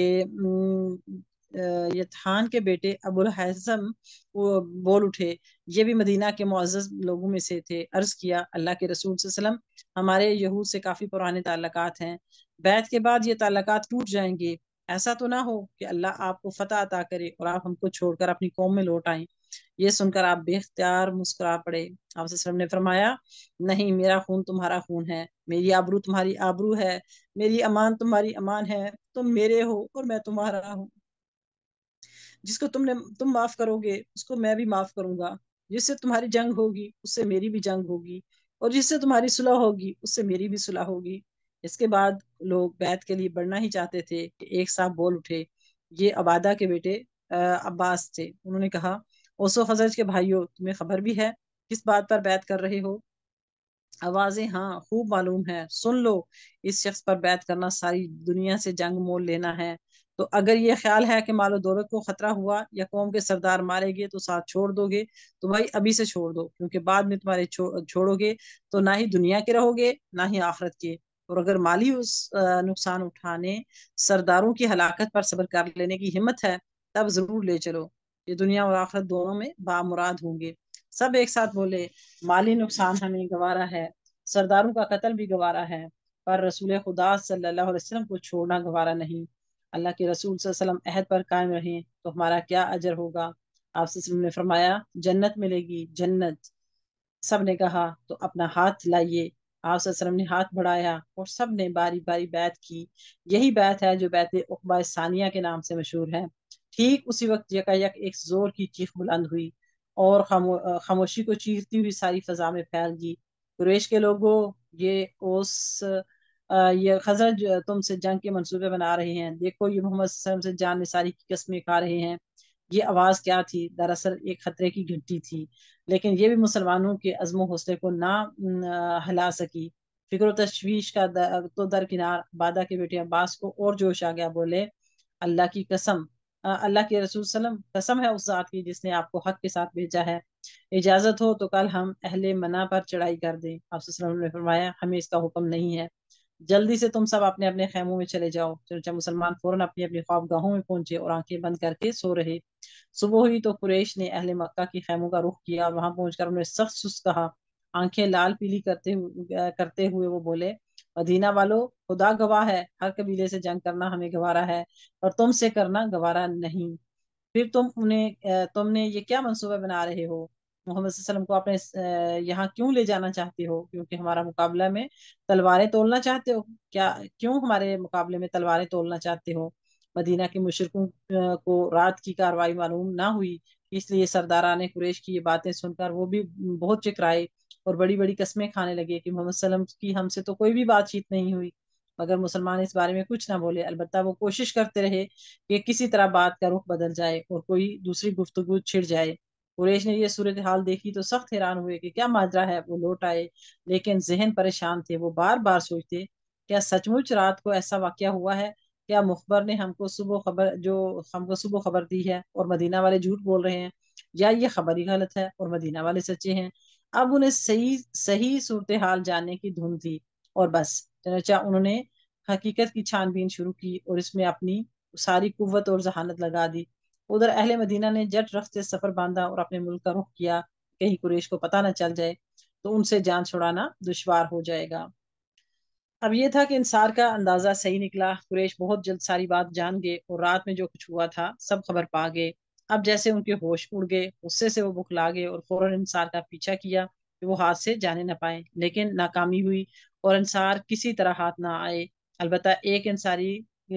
یتحان کے بیٹے ابو الحزم وہ بول اٹھے، یہ بھی مدینہ کے معزز لوگوں میں سے تھے۔ عرض کیا، اللہ کے رسول صلی اللہ علیہ وسلم ہمارے یہود سے کافی پرانے تعلقات ہیں، بیعت کے بعد یہ تعلقات ٹوٹ جائیں گے، ایسا تو نہ ہو کہ اللہ آپ کو فتح عطا کرے اور آپ ہم کو چھوڑ کر اپنی قوم میں لوٹ آئیں۔ یہ سن کر آپ بے اختیار مسکرا پڑے۔ آپ صلی اللہ علیہ وسلم نے فرمایا، نہیں، میرا خون تمہارا خون ہے، میری آبرو تمہاری آبرو ہے، میری امان تمہاری امان ہے، تم میرے ہو اور میں تمہارا ہوں، جس کو تم معاف کرو گے اس کو میں بھی معاف کروں گا، جس سے تمہاری جنگ ہوگی اس سے میری بھی جنگ ہوگی، اور جس سے تمہاری صلح ہوگی اس سے میری بھی صلح ہوگی۔ اس کے بعد لوگ بیعت کے لیے بڑھنا ہی چاہتے تھے کہ ایک صاحب بول اٹھے، یہ عبادہ کے بیٹے عباس تھے۔ انہوں نے کہا، اوس و خزرج کے بھائیوں، تمہیں خبر بھی ہے کس بات پر بیعت کر رہے ہو؟ آوازیں ہاں خوب معلوم ہے، سن لو، اس شخص پر بیعت کرنا ساری دنیا سے جنگ مول لینا ہے۔ تو اگر یہ خیال ہے کہ مال و دولت کو خطرہ ہوا یا قوم کے سردار مارے گے تو ساتھ چھوڑ دو گے، تو بھائی ابھی سے چھوڑ دو، کیونکہ بعد میں تمہارے چھوڑو گے تو نہ ہی دنیا کے رہو گے نہ ہی آخرت کے۔ اور اگر مالی نقصان اٹھانے، سرداروں کی ہلاکت پر صبر کر لینے کی ہمت ہے، تب ضرور لے چلو، یہ دنیا اور آخرت دونوں میں بامراد ہوں گے۔ سب ایک ساتھ بولے، مالی نقصان ہمیں گوارا ہے، سرداروں کا قتل بھی گوارا ہے، پر رسول خدا صلی اللہ علیہ وسلم کو چھوڑنا گوارا نہیں۔ اللہ کے رسول صلی اللہ علیہ وسلم عہد پر قائم رہیں تو ہمارا کیا اجر ہوگا؟ آپ صلی اللہ علیہ وسلم نے فرمایا، جنت ملے گی، جنت۔ سب نے کہا تو اپنا ہاتھ لائیے۔ آپ صلی اللہ علیہ وسلم نے ہاتھ بڑھایا اور سب نے باری باری بیعت کی۔ یہی بیعت ہے جو بیعت عقبہ ثانیہ کے نام سے مشہور ہے۔ ٹھیک اسی وقت یکا یک ایک زور کی چیخ بلند ہوئی اور خاموشی کو چیرتی ہوئی ساری فضا میں پھیل گئی، قریش کے لوگوں، یہ اوس یہ خزرج تم سے جنگ کے منصوبے بنا رہے ہیں، دیکھو یہ محمد صلی اللہ علیہ وسلم سے جان نثاری کی قسمیں کھا رہے ہیں۔ یہ آواز کیا تھی؟ دراصل ایک خطرے کی گھنٹی تھی، لیکن یہ بھی مسلمانوں کے عزم و حوصلے کو نہ ہلا سکی۔ فکر و تشویش کا تو درکنار، عبادہ کے بیٹے عباس کو اور جوش آ گیا، بولے، اللہ کی قسم، اللہ کے رسول صلی اللہ علیہ وسلم، قسم ہے اس ذات کی جس نے آپ کو حق کے ساتھ بھیجا ہے، اجازت ہو تو کل ہم اہل منا پر چڑھائی کر دیں۔ آپ صلی اللہ علیہ وسلم نے فرمایا، ہمیں اس کا حکم نہیں ہے، جلدی سے تم سب اپنے اپنے خیموں میں چلے جاؤ۔ چنانچہ مسلمان فوراً اپنی اپنی خوابگاہوں میں پہنچے اور آنکھیں بند کر کے سو رہے۔ صبح ہوئی تو قریش نے اہل مکہ کی خیموں کا رخ کیا، وہاں پہنچ کر انہوں نے سخت سست کہا، آنکھیں لال پیلی کرتے ہوئے وہ بولے، مدینہ والو، خدا گواہ ہے، ہر قبیلے سے جنگ کرنا ہمیں گوارا ہے اور تم سے کرنا گوارا نہیں۔ پھر تم نے یہ کیا منصوبہ بنا رہے ہو؟ محمد صلی اللہ علیہ وسلم کو اپنے یہاں کیوں لے جانا چاہتے ہو؟ کیونکہ ہمارا مقابلہ میں تلواریں تولنا چاہتے ہو کیا؟ کیوں ہمارے مقابلے میں تلواریں تولنا چاہتے ہو؟ مدینہ کے مشرکوں کو رات کی کاروائی معلوم نہ ہوئی، اس لیے سرداران قریش کی یہ باتیں سن کر وہ بھی بہت چکرائے اور بڑی بڑی قسمیں کھانے لگے کہ محمد صلی اللہ علیہ وسلم کی ہم سے تو کوئی بھی بات چیت نہیں ہوئی، مگر مسلمان اس بارے میں کچھ نہ بولے۔ البتہ وہ کوشش کرتے رہے کہ کسی طرح بات کا رخ بدل جائے اور کوئی دوسری گفتگو چھڑ جائے۔ قریش نے یہ صورتحال دیکھی تو سخت حیران ہوئے کہ کیا ماجرا ہے۔ وہ لوٹ آئے لیکن ذہن پریشان تھے، وہ بار بار سوچتے، کیا سچ مچ رات کو ایسا واقعہ ہوا ہے؟ کیا مخبر نے ہم کو صبح خبر دی ہے اور مدینہ والے جھوٹ بول رہے ہیں، یا یہ خبر ہی غلط ہے اور مدینہ والے سچے ہیں؟ اب انہیں صحیح صورتحال جاننے کی دھن تھی اور بس، چنانچہ انہوں نے حقیقت کی چھان بین شروع کی اور اس میں اپنی ساری قوت اور ذہانت لگا دی۔ ادھر اہل مدینہ نے جٹ رخت سے سفر باندھا اور اپنے ملک کا رخ کیا، کہیں قریش کو پتہ نہ چل جائے تو ان سے جان چھڑانا دشوار ہو جائے گا۔ اب یہ تھا کہ انصار کا اندازہ صحیح نکلا، قریش بہت جلد ساری بات جان گئے اور رات میں جو کچھ ہوا تھا سب خبر پا گئے۔ اب جیسے ان کے ہوش اڑ گئے، غصے سے وہ بکھلا گئے اور فوراً انصار کا پیچھا کیا کہ وہ ہاتھ سے جانے نہ پائیں، لیکن ناکامی ہوئی اور انصار کسی طرح ہاتھ نہ آئے۔ البتہ ایک انصاری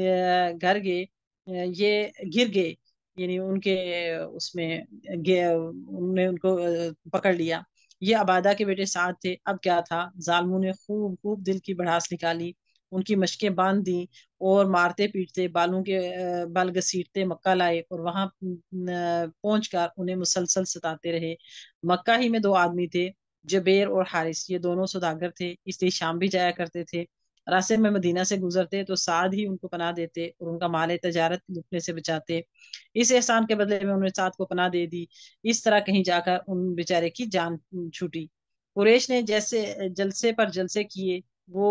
یہ گر گئے، یعنی ان کے اس میں انہوں نے ان کو پکڑ لیا۔ یہ عبادہ کے بیٹے سعد تھے۔ اب کیا تھا، ظالموں نے خوب دل کی بڑھاس نکالی، ان کی مشقیں باندھ دی اور مارتے پیٹتے بالوں کے بل گھسیٹتے مکہ لائے اور وہاں پہنچ کر انہیں مسلسل ستاتے رہے۔ مکہ ہی میں دو آدمی تھے، جبیر اور حارث، یہ دونوں سوداگر تھے، اس لیے شام بھی جایا کرتے تھے۔ راستے میں مدینہ سے گزرتے تو سعد ہی ان کو پناہ دیتے اور ان کا مال تجارت لوٹنے سے بچاتے۔ اس احسان کے بدلے میں انہوں نے سعد کو پناہ دے دی۔ اس طرح کہیں جا کر ان بیچارے کی جان چھوٹی۔ قریش نے جیسے جلسے پر جلسے کیے، وہ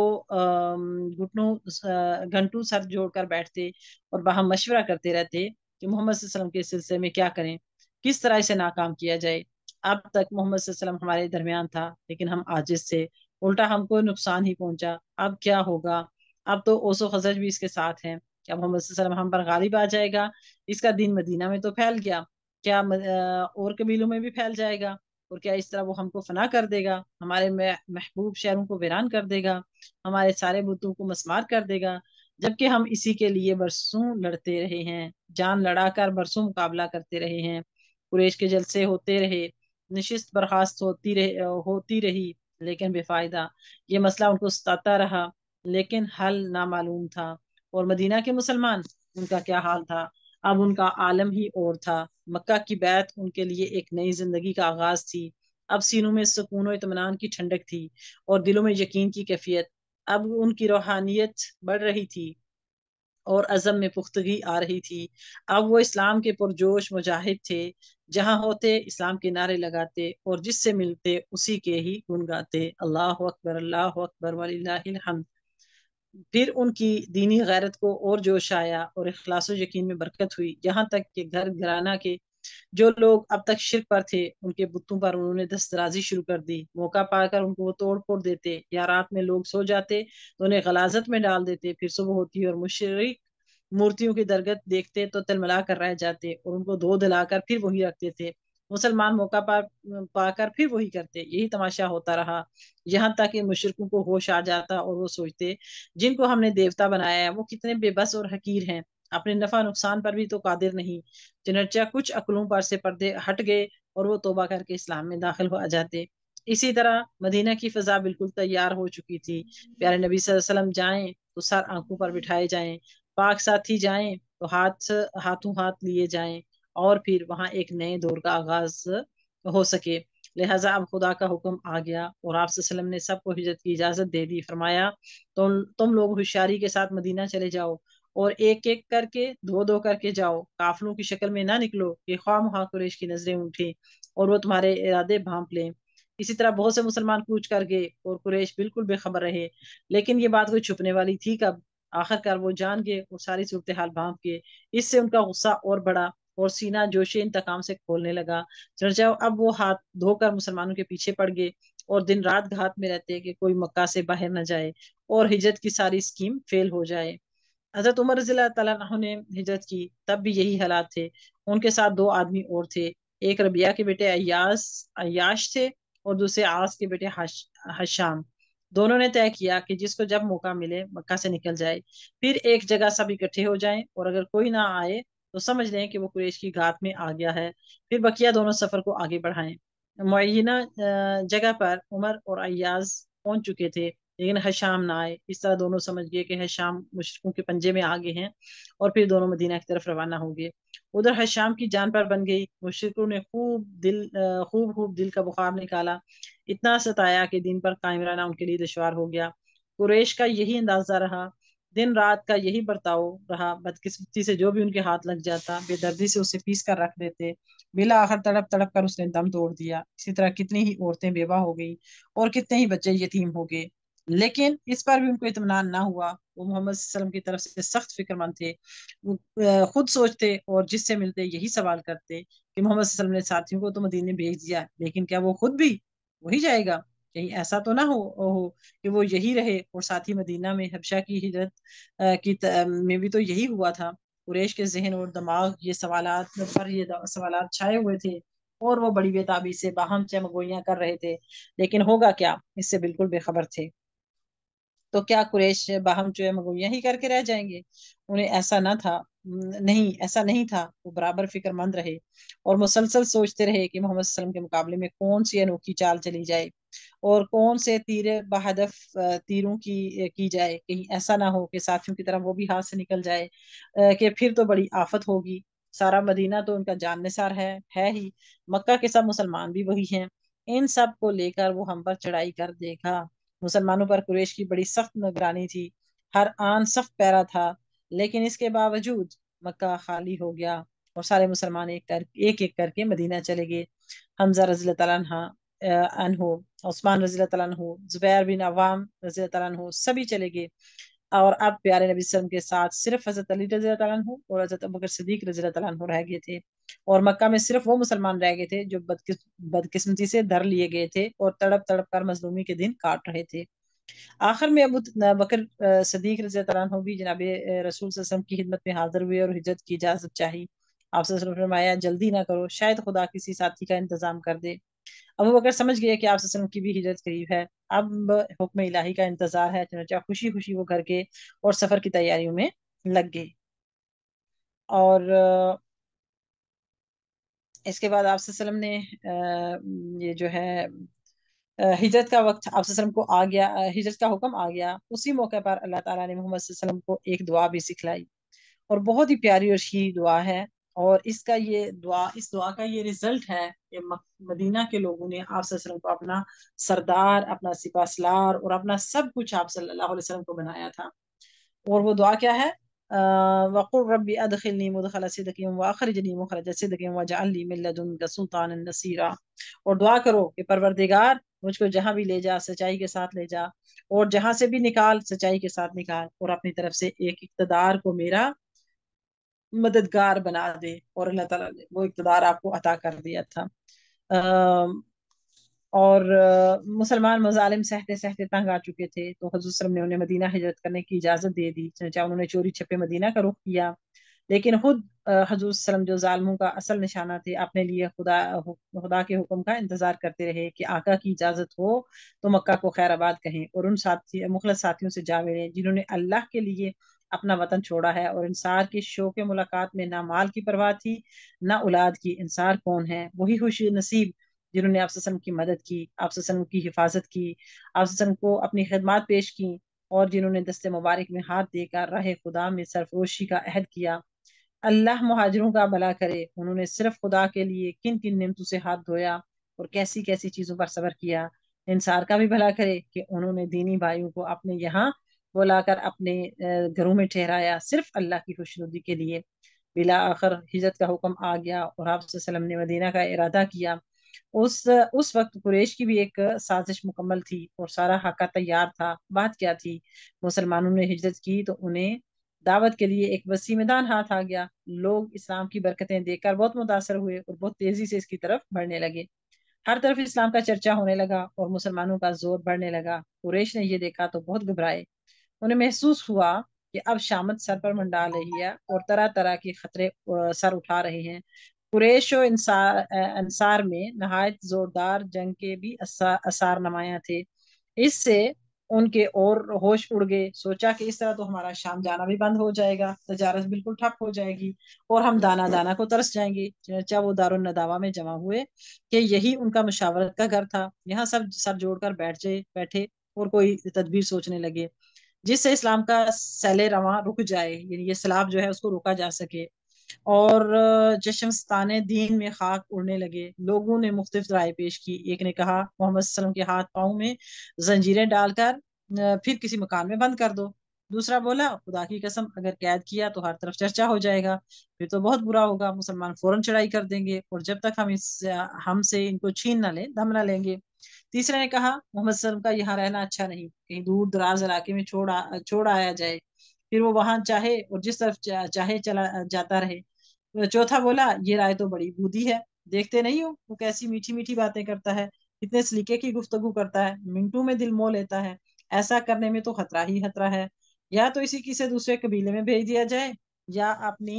گھنٹوں سر جوڑ کر بیٹھتے اور باہم مشورہ کرتے رہتے کہ محمد صلی اللہ علیہ وسلم کے سلسلے میں کیا کریں، کس طرح اسے ناکام کیا جائے۔ اب تک محمد صلی اللہ علیہ وسلم ہمارے درمیان تھا لیکن ہم عاجز تھے، الٹا ہم کو نقصان ہی پہنچا۔ اب کیا ہوگا؟ اب تو اوس و خزرج بھی اس کے ساتھ ہیں، کیا محمد صلی اللہ علیہ وسلم ہم پر غالب آ جائے گا؟ اس کا دین مدینہ میں تو پھیل گیا، کیا اور قبیلوں میں بھی پھیل جائے گا؟ اور کیا اس طرح وہ ہم کو فنا کر دے گا، ہمارے محبوب شہروں کو ویران کر دے گا، ہمارے سارے بتوں کو مسمار کر دے گا، جبکہ ہم اسی کے لیے برسوں لڑتے رہے ہیں، جان لڑا کر برسوں مقابلہ کرتے رہے ہیں۔ قریش کے جلسے ہوتے رہے، نشست برخاست ہوتی رہی، لیکن بے فائدہ، یہ مسئلہ ان کو ستاتا رہا لیکن حل نامعلوم تھا۔ اور مدینہ کے مسلمان، ان کا کیا حال تھا؟ اب ان کا عالم ہی اور تھا۔ مکہ کی بیعت ان کے لیے ایک نئی زندگی کا آغاز تھی۔ اب سینوں میں سکون و اطمینان کی ٹھنڈک تھی اور دلوں میں یقین کی کیفیت۔ اب ان کی روحانیت بڑھ رہی تھی اور عزم میں پختگی آ رہی تھی۔ اب وہ اسلام کے پرجوش مجاہد تھے، جہاں ہوتے اسلام کے نعرے لگاتے اور جس سے ملتے اسی کے ہی گن گاتے۔ اللہ اکبر وللہ الحمد۔ پھر ان کی دینی غیرت کو اور جوش آیا اور اخلاص و یقین میں برکت ہوئی، یہاں تک کہ گھر گھرانہ کے جو لوگ اب تک شرک پر تھے، ان کے بتوں پر انہوں نے دست درازی شروع کر دی۔ موقع پا کر ان کو وہ توڑ پھوڑ دیتے، یا رات میں لوگ سو جاتے تو انہیں غلاظت میں ڈال دیتے، پھر صبح ہوتی اور مشرک مورتیوں کی درگت دیکھتے تو تلملا کر رہ جاتے اور ان کو دھو دلا کر پھر وہی رکھتے تھے۔ مسلمان موقع پا کر پھر وہی کرتے۔ یہی تماشا ہوتا رہا یہاں تک کہ مشرکوں کو ہوش آ جاتا اور وہ سوچتے جن کو ہم نے دیوتا بنایا ہے وہ کتنے بے بس اور حقیر ہیں، اپنے نفع نقصان پر بھی تو قادر نہیں۔ چنانچہ کچھ عقلوں پر سے پردے ہٹ گئے اور وہ توبہ کر کے اسلام میں داخل ہو جاتے۔ اسی طرح مدینہ کی فضا بالکل تیار ہو چکی تھی۔ پیارے نبی صلی اللہ علیہ وسلم جائیں تو سر آنکھوں پر بٹھائے جائیں، پاک ساتھی جائیں تو ہاتھوں ہاتھ لیے جائیں، اور پھر وہاں ایک نئے دور کا آغاز ہو سکے۔ لہٰذا اب خدا کا حکم آ گیا اور آپ صلی اللہ علیہ وسلم نے سب کو ہجرت کی اجازت دے دی۔ فرمایا تم لوگ ہوشیاری کے ساتھ مدینہ چلے جاؤ اور ایک ایک کر کے دو دو کر کے جاؤ، قافلوں کی شکل میں نہ نکلو کہ خواہ مخواہ قریش کی نظریں اٹھیں اور وہ تمہارے ارادے بھانپ لیں۔ اسی طرح بہت سے مسلمان کوچ کر گئے اور قریش بالکل بے خبر رہے، لیکن یہ بات کوئی چھپنے والی تھی کب؟ آخر کار وہ جان گئے اور ساری صورتحال بھانپ کے اس سے ان کا غصہ اور بڑا اور سینہ جوش انتقام سے کھولنے لگا۔ چنانچہ اب وہ ہاتھ دھو کر مسلمانوں کے پیچھے پڑ گئے اور دن رات گھات میں رہتے کہ کوئی مکہ سے باہر نہ جائے اور ہجرت کی ساری اسکیم فیل ہو جائے۔ حضرت عمر رضی اللہ تعالیٰ عنہ نے ہجرت کی، تب بھی یہی حالات تھے۔ ان کے ساتھ دو آدمی اور تھے، ایک ربیعہ کے بیٹے عیاش تھے اور دوسرے عاص کے بیٹے حشام۔ دونوں نے طے کیا کہ جس کو جب موقع ملے مکہ سے نکل جائے، پھر ایک جگہ سب اکٹھے ہو جائیں اور اگر کوئی نہ آئے تو سمجھ لیں کہ وہ قریش کی گھات میں آ گیا ہے، پھر بقیہ دونوں سفر کو آگے بڑھائیں۔ معینہ جگہ پر عمر اور ایاز پہنچ چکے تھے لیکن حشام نہ آئے۔ اس طرح دونوں سمجھ گئے کہ حشام مشرکوں کے پنجے میں آگے ہیں اور پھر دونوں مدینہ کی طرف روانہ ہو گئے۔ ادھر حشام کی جان پر بن گئی، مشرکوں نے خوب دل کا بخار نکالا، اتنا ستایا کہ دین پر قائم رہنا ان کے لیے دشوار ہو گیا۔ قریش کا یہی اندازہ رہا، دن رات کا یہی برتاؤ رہا، بدقسمتی سے جو بھی ان کے ہاتھ لگ جاتا بے دردی سے اسے پیس کر رکھ دیتے۔ بلا آخر تڑپ تڑپ کر اس نے دم توڑ دیا۔ اسی طرح کتنی ہی عورتیں بیوہ ہو گئی اور کتنے ہی بچے یتیم ہو گئے، لیکن اس پر بھی ان کو اطمینان نہ ہوا۔ وہ محمد صلی اللہ علیہ وسلم کی طرف سے سخت فکر مند تھے، وہ خود سوچتے اور جس سے ملتے یہی سوال کرتے کہ محمد صلی اللہ علیہ وسلم نے ساتھیوں کو تو مدینے بھیج دیا، لیکن کیا وہ خود بھی وہی جائے گا؟ کہیں ایسا تو نہ ہو کہ وہ یہی رہے اور ساتھی مدینہ میں حبشہ کی ہجرت میں بھی تو یہی ہوا تھا۔ قریش کے ذہن اور دماغ یہ سوالات چھائے ہوئے تھے اور وہ بڑی بےتابی سے باہم چمگوئیاں کر رہے تھے، لیکن ہوگا کیا، اس سے بالکل بے خبر تھے۔ تو کیا قریش باہم مگویاں ہی کر کے رہ جائیں گے؟ انہیں ایسا نہیں تھا۔ وہ برابر فکر مند رہے اور مسلسل سوچتے رہے کہ محمد صلی اللہ علیہ وسلم کے مقابلے میں کون سی انوکھی چال چلی جائے اور کون سے تیر بہدف تیروں کی جائے، کہیں ایسا نہ ہو کہ ساتھیوں کی طرح وہ بھی ہاتھ سے نکل جائے کہ پھر تو بڑی آفت ہوگی۔ سارا مدینہ تو ان کا جان نثار ہے ہی، مکہ کے سب مسلمان بھی وہی ہیں، ان سب کو لے کر وہ ہم پر چڑھائی کر دے گا۔ مسلمانوں پر قریش کی بڑی سخت نگرانی تھی، ہر آن سخت پیرا تھا، لیکن اس کے باوجود مکہ خالی ہو گیا اور سارے مسلمان ایک کر کے مدینہ چلے گئے۔ حمزہ رضی اللہ تعالیٰ عنہ، عثمان رضی اللہ تعالیٰ عنہ، زبیر بن عوام رضی اللہ تعالیٰ عنہ، سبھی چلے گئے۔ اور اب پیارے نبی صلی اللہ علیہ وسلم کے ساتھ صرف حضرت علی رضی اللہ تعالیٰ عنہ اور حضرت ابوبکر صدیق رضی اللہ تعالیٰ عنہ رہ گئے تھے، اور مکہ میں صرف وہ مسلمان رہ گئے تھے جو بدقسمتی سے دھر لیے گئے تھے اور تڑپ تڑپ کر مظلومی کے دن کاٹ رہے تھے۔ آخر میں ابو بکر صدیق رضی اللہ عنہ بھی جناب رسول صلی اللہ علیہ وسلم کی خدمت میں حاضر ہوئے اور ہجرت کی اجازت چاہی۔ آپ صلی اللہ علیہ وسلم نے فرمایا جلدی نہ کرو، شاید خدا کسی ساتھی کا انتظام کر دے۔ ابو بکر سمجھ گئے کہ آپ صلی اللہ علیہ وسلم کی بھی ہجرت قریب ہے، اب حکم الہی کا انتظار ہے، چنانچہ خوشی خوشی وہ گھر کے اور سفر کی تیاریوں میں لگ گئے۔ اور اس کے بعد آپ صلی اللہ علیہ وسلم نے یہ جو ہے हिजरत का वक्त आप वसल्लम को आ गया, हिजरत का हुक्म आ गया, उसी मौके पर अल्लाह ताला ने मोहम्मद वसल्लम को एक दुआ भी सिखलाई, और बहुत ही प्यारी और शीर दुआ है। और इस दुआ का ये रिजल्ट है कि मदीना के लोगों ने आप सल्लल्लाहु अलैहि वसल्लम को अपना सरदार, अपना सिपाहसालार और अपना सब कुछ आप सल्लल्लाहु अलैहि वसल्लम को बनाया था। और वो दुआ क्या है? वक़ुल रब्बी अदखिलनी मुदखल सिदक़िन व अखरिजनी मुखरज सिदक़िन वजअलनी मिन लदुनका सुल्तानन नसीरा। और दुआ करो कि परवरदिगार मुझको जहां भी ले जा सच्चाई के साथ ले जा, और जहां से भी निकाल सच्चाई के साथ निकाल, और अपनी तरफ से एक इक़्तिदार को मेरा मददगार बना दे। और अल्लाह ताला ने वो इक़्तिदार आपको अता कर दिया था। और मुसलमान मजालिम सहते सहते तंग आ चुके थे, तो हजरत सल्लल्लाहु अलैहि वसल्लम ने उन्हें मदीना हिजरत करने की इजाजत दे दी। चनाचा उन्होंने चोरी छपे मदीना का रुख किया, लेकिन खुद हजरत सल्लल्लाहु अलैहि वसल्लम जो जालिमों का असल निशाना थे, अपने लिए खुदा के हुक्म का इंतजार करते रहे कि आका की इजाजत हो तो मक्का को खैराबाद कहें, और उन साथी मुखलस साथियों से जा मिले जिन्होंने अल्लाह के लिए अपना वतन छोड़ा है। और इंसार की शौक मुलाकात में ना माल की परवाह थी, ना औलाद की। इंसार कौन है? वही खुशी नसीब जिन्होंने आप वसल्लम की मदद की, आप वसल्लम की हिफाजत की, आप वसल्लम को अपनी खिदमत पेश की, और जिन्होंने दस्ते मुबारक में हाथ देकर राह खुदा में सरफरोशी का अहद किया। अल्लाह मुहाजिरों का भला करे, उन्होंने सिर्फ खुदा के लिए किन किन नेमतों से हाथ धोया और कैसी कैसी चीजों पर सब्र किया। इंसार का भी भला करे कि उन्होंने दीनी भाइयों को अपने यहाँ बुलाकर अपने घरों में ठहराया, सिर्फ अल्लाह की खुशनुदी के लिए। बिला आखिर हिजरत का हुक्म आ गया और आप वसल्लम ने मदीना का इरादा किया। उस वक्त कुरैश की भी एक साजिश मुकम्मल थी और सारा हाका तैयार था। बात क्या थी? मुसलमानों ने हिजरत की तो उन्हें दावत के लिए एक वसी मैदान हाथ आ गया। लोग इस्लाम की बरकतें देखकर बहुत मुतासर हुए और बहुत तेजी से इसकी तरफ बढ़ने लगे। हर तरफ इस्लाम का चर्चा होने लगा और मुसलमानों का जोर बढ़ने लगा। कुरैश ने ये देखा तो बहुत घबराए। उन्हें महसूस हुआ कि अब शामत सर पर मंडा रही है और तरह तरह के खतरे सर उठा रहे हैं। कुरैश और अंसार में नहायत जोरदार जंग के भी असार नमाया थे। इससे उनके और होश उड़ गए। सोचा कि इस तरह तो हमारा शाम जाना भी बंद हो जाएगा, तजारत बिल्कुल ठप हो जाएगी और हम दाना दाना को तरस जाएंगे। चनाचा वो दारुन नदावा में जमा हुए कि यही उनका मुशावरत का घर था। यहाँ सब सर जोड़कर बैठे और कोई तदबीर सोचने लगे जिससे इस्लाम का सैले रवां रुक जाए, यानी ये सैलाब जो है उसको रोका जा सके। और जश्न दीन में खाक उड़ने लगे। लोगों ने मुख्तलिफ राय पेश की। एक ने कहा मोहम्मद सल्लल्लाहु अलैहि वसल्लम के हाथ पाँव में जंजीरें डालकर फिर किसी मकान में बंद कर दो। दूसरा बोला खुदा की कसम अगर कैद किया तो हर तरफ चर्चा हो जाएगा, फिर तो बहुत बुरा होगा, मुसलमान फौरन चढ़ाई कर देंगे और जब तक हमसे इनको छीन ना ले दम ना लेंगे। तीसरे ने कहा मोहम्मद सल्लल्लाहु अलैहि वसल्लम का यहाँ रहना अच्छा नहीं, कहीं दूर दराज इलाके में छोड़ आया जाए, फिर वो वहां चाहे और जिस तरफ चाहे चला जाता रहे। चौथा बोला ये राय तो बड़ी बूढ़ी है, देखते नहीं हो वो कैसी मीठी मीठी बातें करता है, कितने सलीके की गुफ्तगू करता है, मिनटों में दिल मोह लेता है। ऐसा करने में तो खतरा ही खतरा है। या तो इसी किसी दूसरे कबीले में भेज दिया जाए, या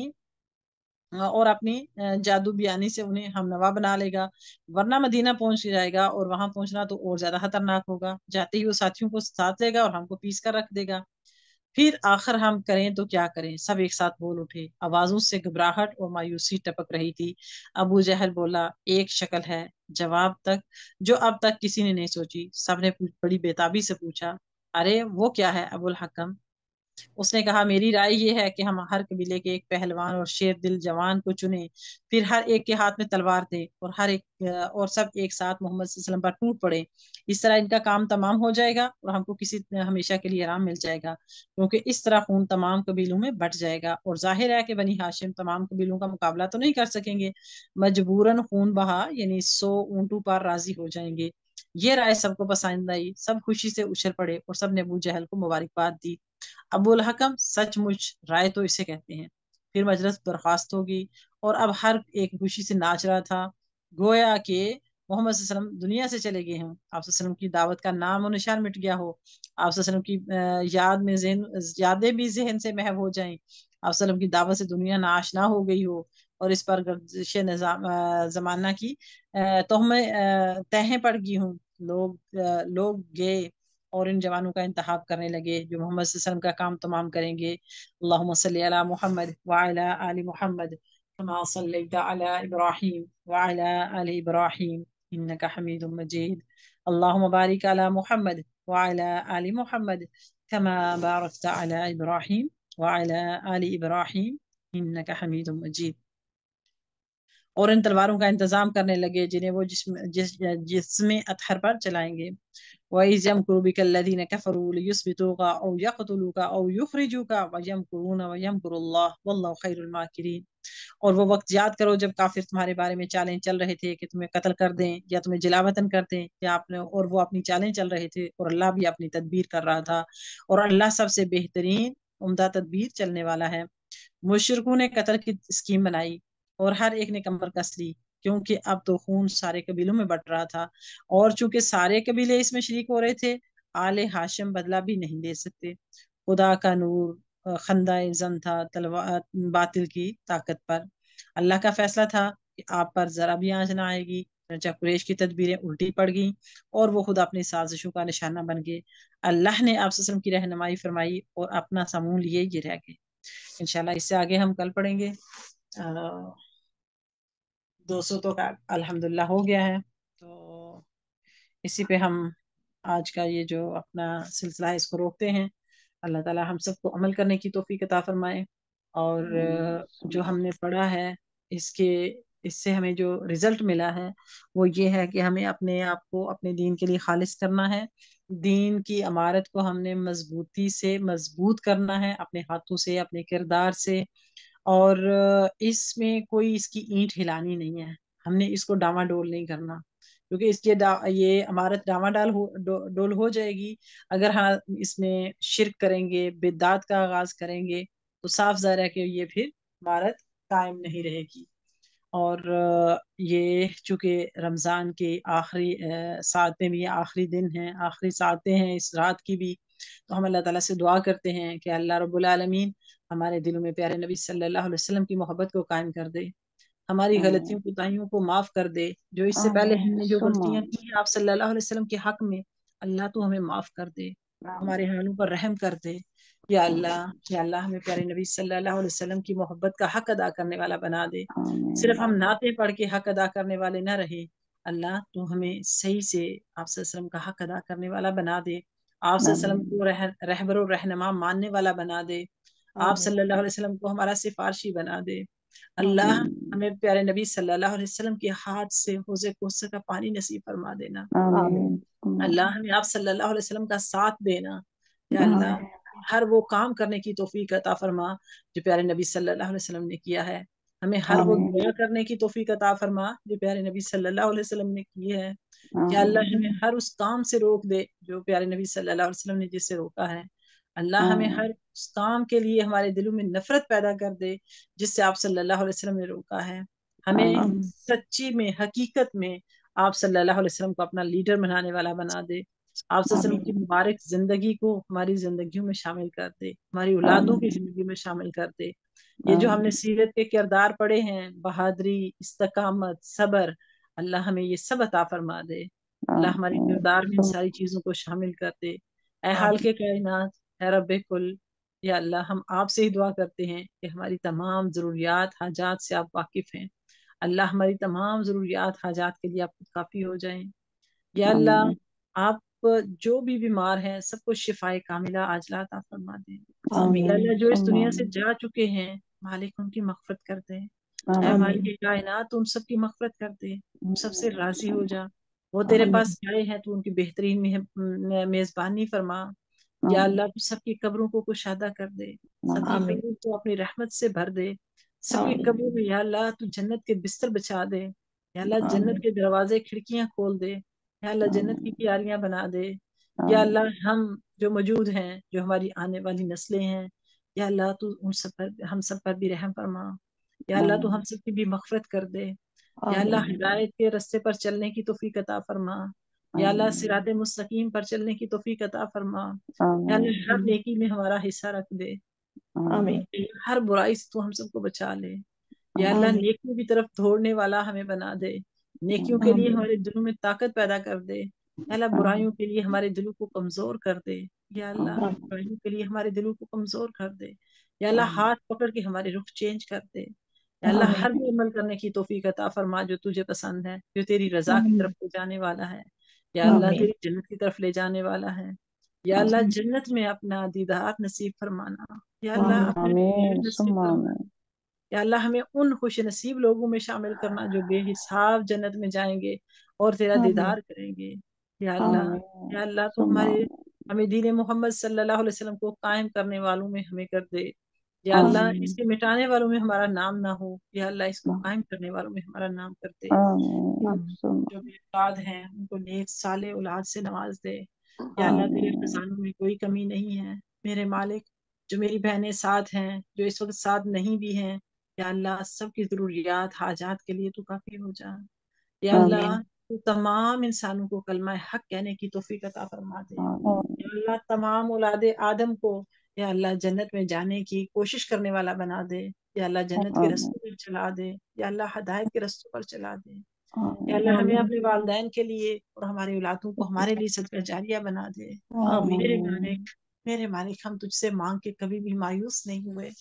अपनी जादू बयानी से उन्हें हमनवा बना लेगा, वरना मदीना पहुंच जाएगा और वहां पहुंचना तो और ज्यादा खतरनाक होगा। जाते ही वो साथियों को साथ लेगा और हमको पीस कर रख देगा। फिर आखिर हम करें तो क्या करें? सब एक साथ बोल उठे। आवाजों से घबराहट और मायूसी टपक रही थी। अबू जहल बोला एक शक्ल है, जवाब तक जो अब तक किसी ने नहीं सोची। सबने बड़ी बेताबी से पूछा, अरे वो क्या है अबुल हकम? उसने कहा मेरी राय ये है कि हम हर कबीले के एक पहलवान और शेर दिल जवान को चुने, फिर हर एक के हाथ में तलवार दे और और सब एक साथ मोहम्मद सल्लल्लाहु अलैहि वसल्लम पर टूट पड़े। इस तरह इनका काम तमाम हो जाएगा और हमको किसी हमेशा के लिए आराम मिल जाएगा, क्योंकि इस तरह खून तमाम कबीलों में बट जाएगा और जाहिर है कि बनी हाशिम तमाम कबीलों का मुकाबला तो नहीं कर सकेंगे, मजबूरन खून बहा यानी 100 ऊंटों पर राजी हो जाएंगे। ये राय सबको पसंद आई। सब खुशी से उछल पड़े और सब ने अबू जहल को मुबारकबाद दी। अबुल हकम सचमुच राय तो इसे कहते हैं। फिर मजलिस बर्खास्त होगी और अब हर एक खुशी से नाच रहा था, गोया कि मोहम्मद सल्लल्लाहु अलैहि वसल्लम दुनिया से चले गए हों। आप सल्लल्लाहु अलैहि वसल्लम की दावत का नाम और निशान मिट गया हो। आप सल्लल्लाहु अलैहि वसल्लम की यादें भी जहन से महव हो जाएं। आप सल्लल्लाहु अलैहि वसल्लम की दावत से दुनिया नाशना हो गई हो और इस पर गर्दिश जमाना की तहें पड़ गई हूँ। लोग गए और इन जवानों का इंतखाब करने लगे जो मोहम्मद सल्लल्लाहु अलैहि वसल्लम का काम तमाम करेंगे। अल्लाहुम्मा सल्ली अला मुहम्मद व अला आलि मुहम्मद कमा सल्लैता अला इब्राहीम व अला आलि इब्राहीम इन्नका हमीदुम मजीद। اللهم بارك على محمد وعلى آل محمد كما باركت على إبراهيم وعلى آل إبراهيم إنك حميد مجيد. اور ان تلواروں کا انتظام کرنے لگے جنہیں وہ جسم اطہر پر چلائیں گے. وَإِذْ يَمْكُرُ بِكَ الَّذِينَ كَفَرُوا لِيُثْبِتُوكَ أَوْ يَقْتُلُوكَ أَوْ يُخْرِجُوكَ وَيَمْكُرُونَ وَيَمْكُرُ اللَّهُ وَاللَّهُ خَيْرُ الْمَاكِرِينَ. اور وہ وقت یاد کرو جب کافر تمہارے بارے میں چالیں چل رہے تھے کہ تمہیں قتل کر دیں یا تمہیں جلا وطن کر دیں یا اور وہ اپنی چالیں چل رہے تھے اور اللہ بھی اپنی تدبیر کر رہا تھا اور اللہ سب سے بہترین عمدہ تدبیر چلنے والا ہے. مشرکوں نے قتل کی اسکیم بنائی اور ہر ایک نے کمر کس لی کیونکہ اب تو خون سارے قبیلوں میں بٹ رہا تھا اور چونکہ سارے قبیلے اس میں شریک ہو رہے تھے آل ہاشم بدلہ بھی نہیں لے سکتے. خدا کا نور خندہ زن تھا باطل کی طاقت پر. اللہ کا فیصلہ تھا کہ آپ پر ذرا بھی آنچ نہ آئے گی. قریش کی تدبیریں الٹی پڑ گئیں اور وہ خود اپنی سازشوں کا نشانہ بن گئے. اللہ نے آپ وسلم کی رہنمائی فرمائی اور اپنا سامون لیے یہ رہ گئے. انشاءاللہ اس سے آگے ہم کل پڑھیں گے. 200 تو کا الحمدللہ ہو گیا ہے تو اسی پہ ہم آج کا یہ جو اپنا سلسلہ ہے اس کو روکتے ہیں. اللہ تعالی ہم سب کو عمل کرنے کی توفیق عطا فرمائے اور جو ہم نے پڑھا ہے اس سے ہمیں جو رزلٹ ملا ہے وہ یہ ہے کہ ہمیں اپنے آپ کو اپنے دین کے لیے خالص کرنا ہے. دین کی عمارت کو ہم نے مضبوطی سے مضبوط کرنا ہے اپنے ہاتھوں سے اپنے کردار سے اور اس میں کوئی اس کی اینٹ ہلانی نہیں ہے. ہم نے اس کو ڈاما ڈول نہیں کرنا کیونکہ اس کے یہ عمارت ڈاما ڈول ہو جائے گی اگر ہاں اس میں شرک کریں گے بدعات کا آغاز کریں گے تو صاف ظاہر ہے کہ یہ پھر عمارت قائم نہیں رہے گی. اور یہ چونکہ رمضان کے آخری ساتویں بھی آخری دن ہیں آخری ساتیں ہیں اس رات کی بھی تو ہم اللہ تعالیٰ سے دعا کرتے ہیں کہ اللہ رب العالمین ہمارے دلوں میں پیارے نبی صلی اللہ علیہ وسلم کی محبت کو قائم کر دے. ہماری غلطیوں کوتاہیوں کو معاف کر دے. جو اس سے پہلے ہم نے جو غلطیاں کی ہیں آپ صلی اللہ علیہ وسلم کے حق میں اللہ تو ہمیں معاف کر دے ہمارے حالوں پر رحم کر دے. یا اللہ ہمیں پیارے نبی صلی اللہ علیہ وسلم کی محبت کا حق ادا کرنے والا بنا دے. صرف ہم نعتیں پڑھ کے حق ادا کرنے والے نہ رہے. اللہ تو ہمیں صحیح سے آپ صلی اللہ علیہ وسلم کا حق ادا کرنے والا بنا دے. آپ صلی اللہ علیہ وسلم کو رہبر و رہنما ماننے والا بنا دے. آپ صلی اللہ علیہ وسلم کو ہمارا سفارشی بنا دے. اللہ ہمیں پیارے نبی صلی اللہ علیہ وسلم کے ہاتھ سے حوض کوثر کا پانی نصیب فرما دینا. اللہ ہمیں آپ صلی اللہ علیہ وسلم کا ساتھ دینا. یا اللہ ہر وہ کام کرنے کی توفیق عطا فرما جو پیارے نبی صلی اللہ علیہ وسلم نے کیا ہے. ہمیں ہر وہ دعا کرنے کی توفیق عطا فرما جو پیارے نبی صلی اللہ علیہ وسلم نے کی ہے. یا اللہ ہمیں ہر اس کام سے روک دے جو پیارے نبی صلی اللہ علیہ وسلم نے جس سے روکا ہے. اللہ ہمیں ہر اس کام کے لیے ہمارے دلوں میں نفرت پیدا کر دے جس سے آپ صلی اللہ علیہ وسلم نے روکا ہے. ہمیں سچی میں حقیقت میں آپ صلی اللہ علیہ وسلم کو اپنا لیڈر بنانے والا بنا دے. آپ صلی اللہ علیہ وسلم کی مبارک زندگی کو ہماری زندگیوں میں شامل کر دے ہماری اولادوں کی زندگی میں شامل کر دے. یہ جو ہم نے سیرت کے کردار پڑھے ہیں بہادری استقامت صبر اللہ ہمیں یہ سب عطا فرما دے. اللہ ہمارے کردار میں ان ساری چیزوں کو شامل کر دے. اے حال کے کائنات اے رب کل یا اللہ ہم آپ سے ہی دعا کرتے ہیں کہ ہماری تمام ضروریات حاجات سے آپ واقف ہیں. اللہ ہماری تمام ضروریات حاجات کے لیے آپ خود کافی ہو جائیں. یا اللہ آپ جو بھی بیمار ہیں سب کو شفائے کاملہ عاجلہ عطا فرما دیں. یا اللہ جو اس دنیا سے جا چکے ہیں مالک ان کی مغفرت کر دے. اے مالک کائنات ان سب کی مغفرت کر دے. ان سب سے راضی ہو جا. وہ تیرے پاس آئے ہیں تو ان کی بہترین میزبانی فرما. یا اللہ تو سب کی قبروں کو کشادہ کر دے. سب کی قبروں کو اپنی رحمت سے بھر دے. سب کی قبروں میں یا اللہ تو جنت کے بستر بچا دے. یا اللہ جنت کے دروازے کھڑکیاں کھول دے. یا اللہ جنت کی کیاریاں بنا دے. یا اللہ ہم جو موجود ہیں جو ہماری آنے والی نسلیں ہیں یا اللہ تو ان سب پر ہم سب پر بھی رحم فرما. یا اللہ تو ہم سب کی بھی مغفرت کر دے. یا اللہ ہدایت کے راستے پر چلنے کی توفیق عطا فرما. یا اللہ صراط مستقیم پر چلنے کی توفیق عطا فرما. یا اللہ ہر نیکی میں ہمارا حصہ رکھ دے. ہر برائی سے تو ہم سب کو بچا لے. یا اللہ نیکیوں کی طرف دوڑنے والا ہمیں بنا دے. نیکیوں کے لیے ہمارے دلوں میں طاقت پیدا کر دے. یا اللہ برائیوں کے لیے ہمارے دلوں کو کمزور کر دے. یا اللہ برائیوں کے لیے ہمارے دلوں کو کمزور کر دے. یا اللہ ہاتھ پکڑ کے ہمارے رخ چینج کر دے. یا اللہ ہر وہ عمل کرنے کی توفیق عطا فرما جو تجھے پسند ہے جو تیری رضا کی طرف کو جانے والا ہے. یا اللہ آمین تیری جنت کی طرف لے جانے والا ہے. یا اللہ جنت میں اپنا دیدار نصیب فرمانا. یا اللہ اپنے آمین نصیب ثم فرمانا. آمین. یا اللہ ہمیں ان خوش نصیب لوگوں میں شامل کرنا جو بے حساب جنت میں جائیں گے اور تیرا آمین دیدار کریں گے. یا اللہ یا اللہ تو ثم ہمارے آمین. ہمیں دین محمد صلی اللہ علیہ وسلم کو قائم کرنے والوں میں ہمیں کر دے. یا اللہ اس کے مٹانے والوں میں ہمارا نام نہ ہو. یا اللہ اس کو قائم کرنے والوں میں ہمارا نام کر دے. آمین ثم جو بے اولاد ہیں ان کو نیک صالح اولاد سے نواز دے. یا اللہ تیرے آمین. خزانوں میں کوئی کمی نہیں ہے میرے مالک. جو میری بہنیں ساتھ ہیں جو اس وقت ساتھ نہیں بھی ہیں یا اللہ سب کی ضروریات حاجات کے لیے تو کافی ہو جا. یا اللہ آمین تو تمام انسانوں کو کلمہ حق کہنے کی توفیق عطا فرما دے. آمین. یا اللہ تمام اولاد آدم کو یا اللہ جنت میں جانے کی کوشش کرنے والا بنا دے. یا اللہ جنت کے آمین. رستوں پر چلا دے. یا اللہ ہدایت کے رستوں پر چلا دے. یا آمین. اللہ ہمیں آمین اپنے والدین کے لیے اور ہمارے اولادوں کو ہمارے لیے صدقہ جاریہ بنا دے. آمین میرے مالک ہم تجھ سے مانگ کے کبھی بھی مایوس نہیں ہوئے.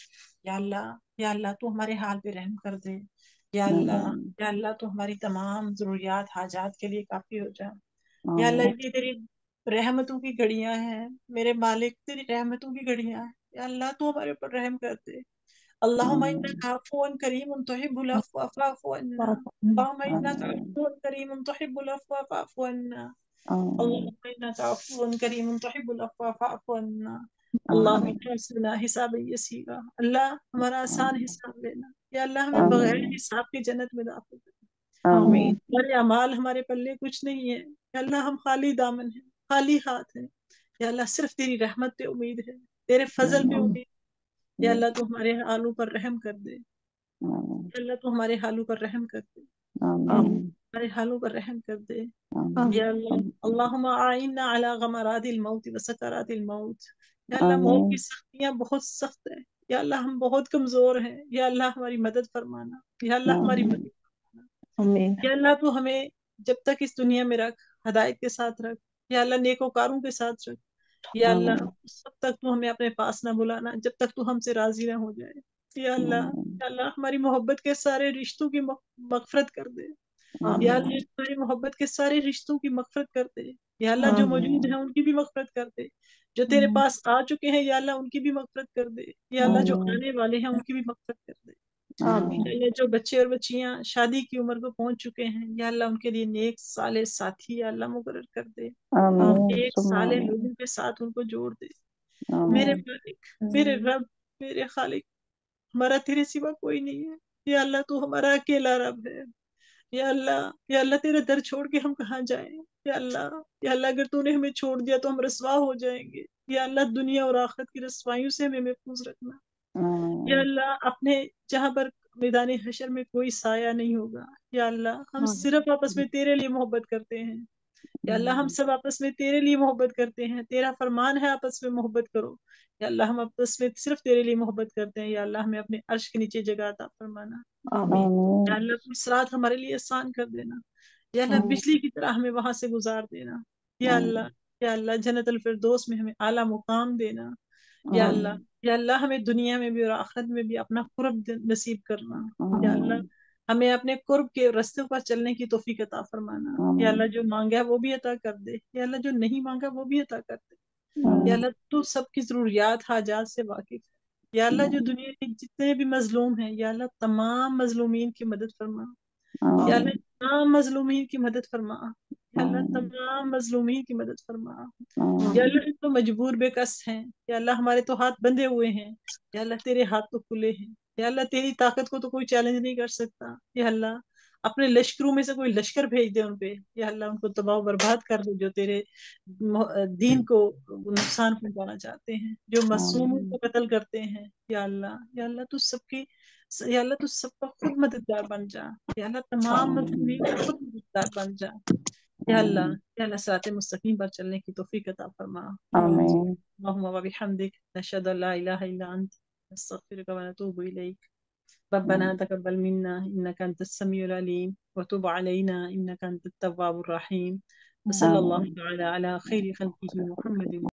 یا اللہ تو ہمارے حال پہ رحم کر دے. یا اللہ آمین. یا اللہ تو ہماری تمام ضروریات حاجات کے لیے کافی ہو جا. یا آمین. اللہ یہ تیری رحمتوں کی گھڑیاں ہیں میرے مالک تیری رحمتوں کی گھڑیاں ہیں. یا اللہ تو ہمارے اوپر رحم کر دے. اللہم آمین. انک عفو کریم تحب العفو فاعف عنا. اللہم انک آمین. عفو کریم تحب العفو فاعف عنا. آمین. اللهم إنك عفو كريم تحب العفو فاعف عنا. اللهم آمین. احسنا حسابا یسیرا. اللہ ہمارا آسان حساب لینا. یا اللہ ہمیں بغیر آمین. حساب کی جنت میں داخل کر. آمین. ہمارے اعمال ہمارے پلے کچھ نہیں ہے. یا اللہ ہم خالی دامن ہیں خالی ہاتھ ہیں. یا اللہ صرف تیری رحمت پہ امید ہے تیرے فضل پہ امید. یا اللہ تو ہمارے حالوں پر رحم کر دے. آمین. یا اللہ تو ہمارے حالوں پر رحم کر دے. آمین. ہمارے حالوں پر رحم کر دے. آمین. یا اللہ اللہم اعنا علی غمرات الموت و سکرات الموت. یا اللہ موت کی آمین. سختیاں بہت سخت ہیں. یا اللہ ہم بہت کمزور ہیں. یا اللہ ہماری مدد فرمانا. یا اللہ ہماری آمین. مدد فرمانا. آمین یا اللہ تو ہمیں جب تک اس دنیا میں رکھ ہدایت کے ساتھ رکھ. یا اللہ نیکوکاروں کے ساتھ رکھ. یا اللہ آمین. سب تک تو ہمیں اپنے پاس نہ بلانا جب تک تو ہم سے راضی نہ ہو جائے. یا اللہ آمین. یا اللہ ہماری محبت کے سارے رشتوں کی مغفرت کر دے. یا آمین اللہ ہماری محبت کے سارے رشتوں کی مغفرت کر دے. یا اللہ جو موجود ہیں ان کی بھی مغفرت کر دے. جو تیرے پاس آ چکے ہیں یا اللہ ان کی بھی مغفرت کر دے. یا اللہ جو آمین. آنے والے ہیں ان کی بھی مغفرت کر دے. آمین یا اللہ جو بچے اور بچیاں شادی کی عمر کو پہنچ چکے ہیں یا اللہ ان کے لیے نیک صالح ساتھی یا اللہ مقرر کر دے. آمین نیک ثم صالح آمین. لوگوں کے ساتھ ان کو جوڑ دے. میرے آمین. مالک میرے رب میرے خالق ہمارا تیرے سوا کوئی نہیں ہے. یا اللہ تو ہمارا اکیلا رب ہے. یا اللہ تیرا در چھوڑ کے ہم کہاں جائیں. یا اللہ اگر تو نے ہمیں چھوڑ دیا تو ہم رسوا ہو جائیں گے. یا اللہ دنیا اور آخرت کی رسوائیوں سے ہمیں محفوظ رکھنا. یا آمین. اللہ اپنے جہاں پر میدان حشر میں کوئی سایہ نہیں ہوگا. یا اللہ ہم صرف آپس میں تیرے لیے محبت کرتے ہیں. یا اللہ ہم سب آپس میں تیرے لیے محبت کرتے ہیں. تیرا فرمان ہے آپس میں محبت کرو. یا اللہ ہم آپس میں صرف تیرے لیے محبت کرتے ہیں. یا اللہ ہمیں اپنے عرش کے نیچے جگہ عطا فرمانا. آمین یا آمین. اللہ اپنی صراط ہمارے لیے آسان کر دینا. یا اللہ بجلی کی طرح ہمیں وہاں سے گزار دینا. یا اللہ جنت الفردوس میں ہمیں اعلیٰ مقام دینا. یا اللہ ہمیں دنیا میں بھی اور آخرت میں بھی اپنا قرب نصیب کرنا. یا اللہ ہمیں اپنے قرب کے راستے پر چلنے کی توفیق عطا فرمانا. یا اللہ جو مانگا ہے وہ بھی عطا کر دے. یا اللہ جو نہیں مانگا وہ بھی عطا کر دے. یا اللہ تو سب کی ضروریات حاجات سے واقف ہے. یا اللہ جو دنیا کے جتنے بھی مظلوم ہیں یا اللہ تمام مظلومین کی مدد فرما. یا اللہ تمام مظلومین کی مدد فرما. یا اللہ تمام مظلومین کی مدد فرما. یا اللہ تو مجبور بے کس ہیں. یا اللہ ہمارے تو ہاتھ بندھے ہوئے ہیں. یا اللہ تیرے ہاتھ تو کھلے ہیں. یا اللہ تیری طاقت کو تو کوئی چیلنج نہیں کر سکتا. یا اللہ اپنے لشکروں میں سے کوئی لشکر بھیج دے ان پہ. یا اللہ ان کو تباہ و برباد کر دے جو تیرے دین کو نقصان پہنچانا چاہتے ہیں جو معصوموں کو قتل کرتے ہیں. یا اللہ تو سب کی یا اللہ تو سب کا خود مددگار بن جا. یا اللہ تمام مظلومین کا خود مددگار بن جا. یا اللہ صراط مستقیم پر چلنے کی توفیق عطا فرما. آمین. اللهم وبحمدك نشهد ان لا اله الا انت نستغفرك ونتوب اليك. ربنا تقبل منا انك انت السميع العليم وتب علينا انك انت التواب الرحيم. وصلى الله تعالى على خير خلقه محمد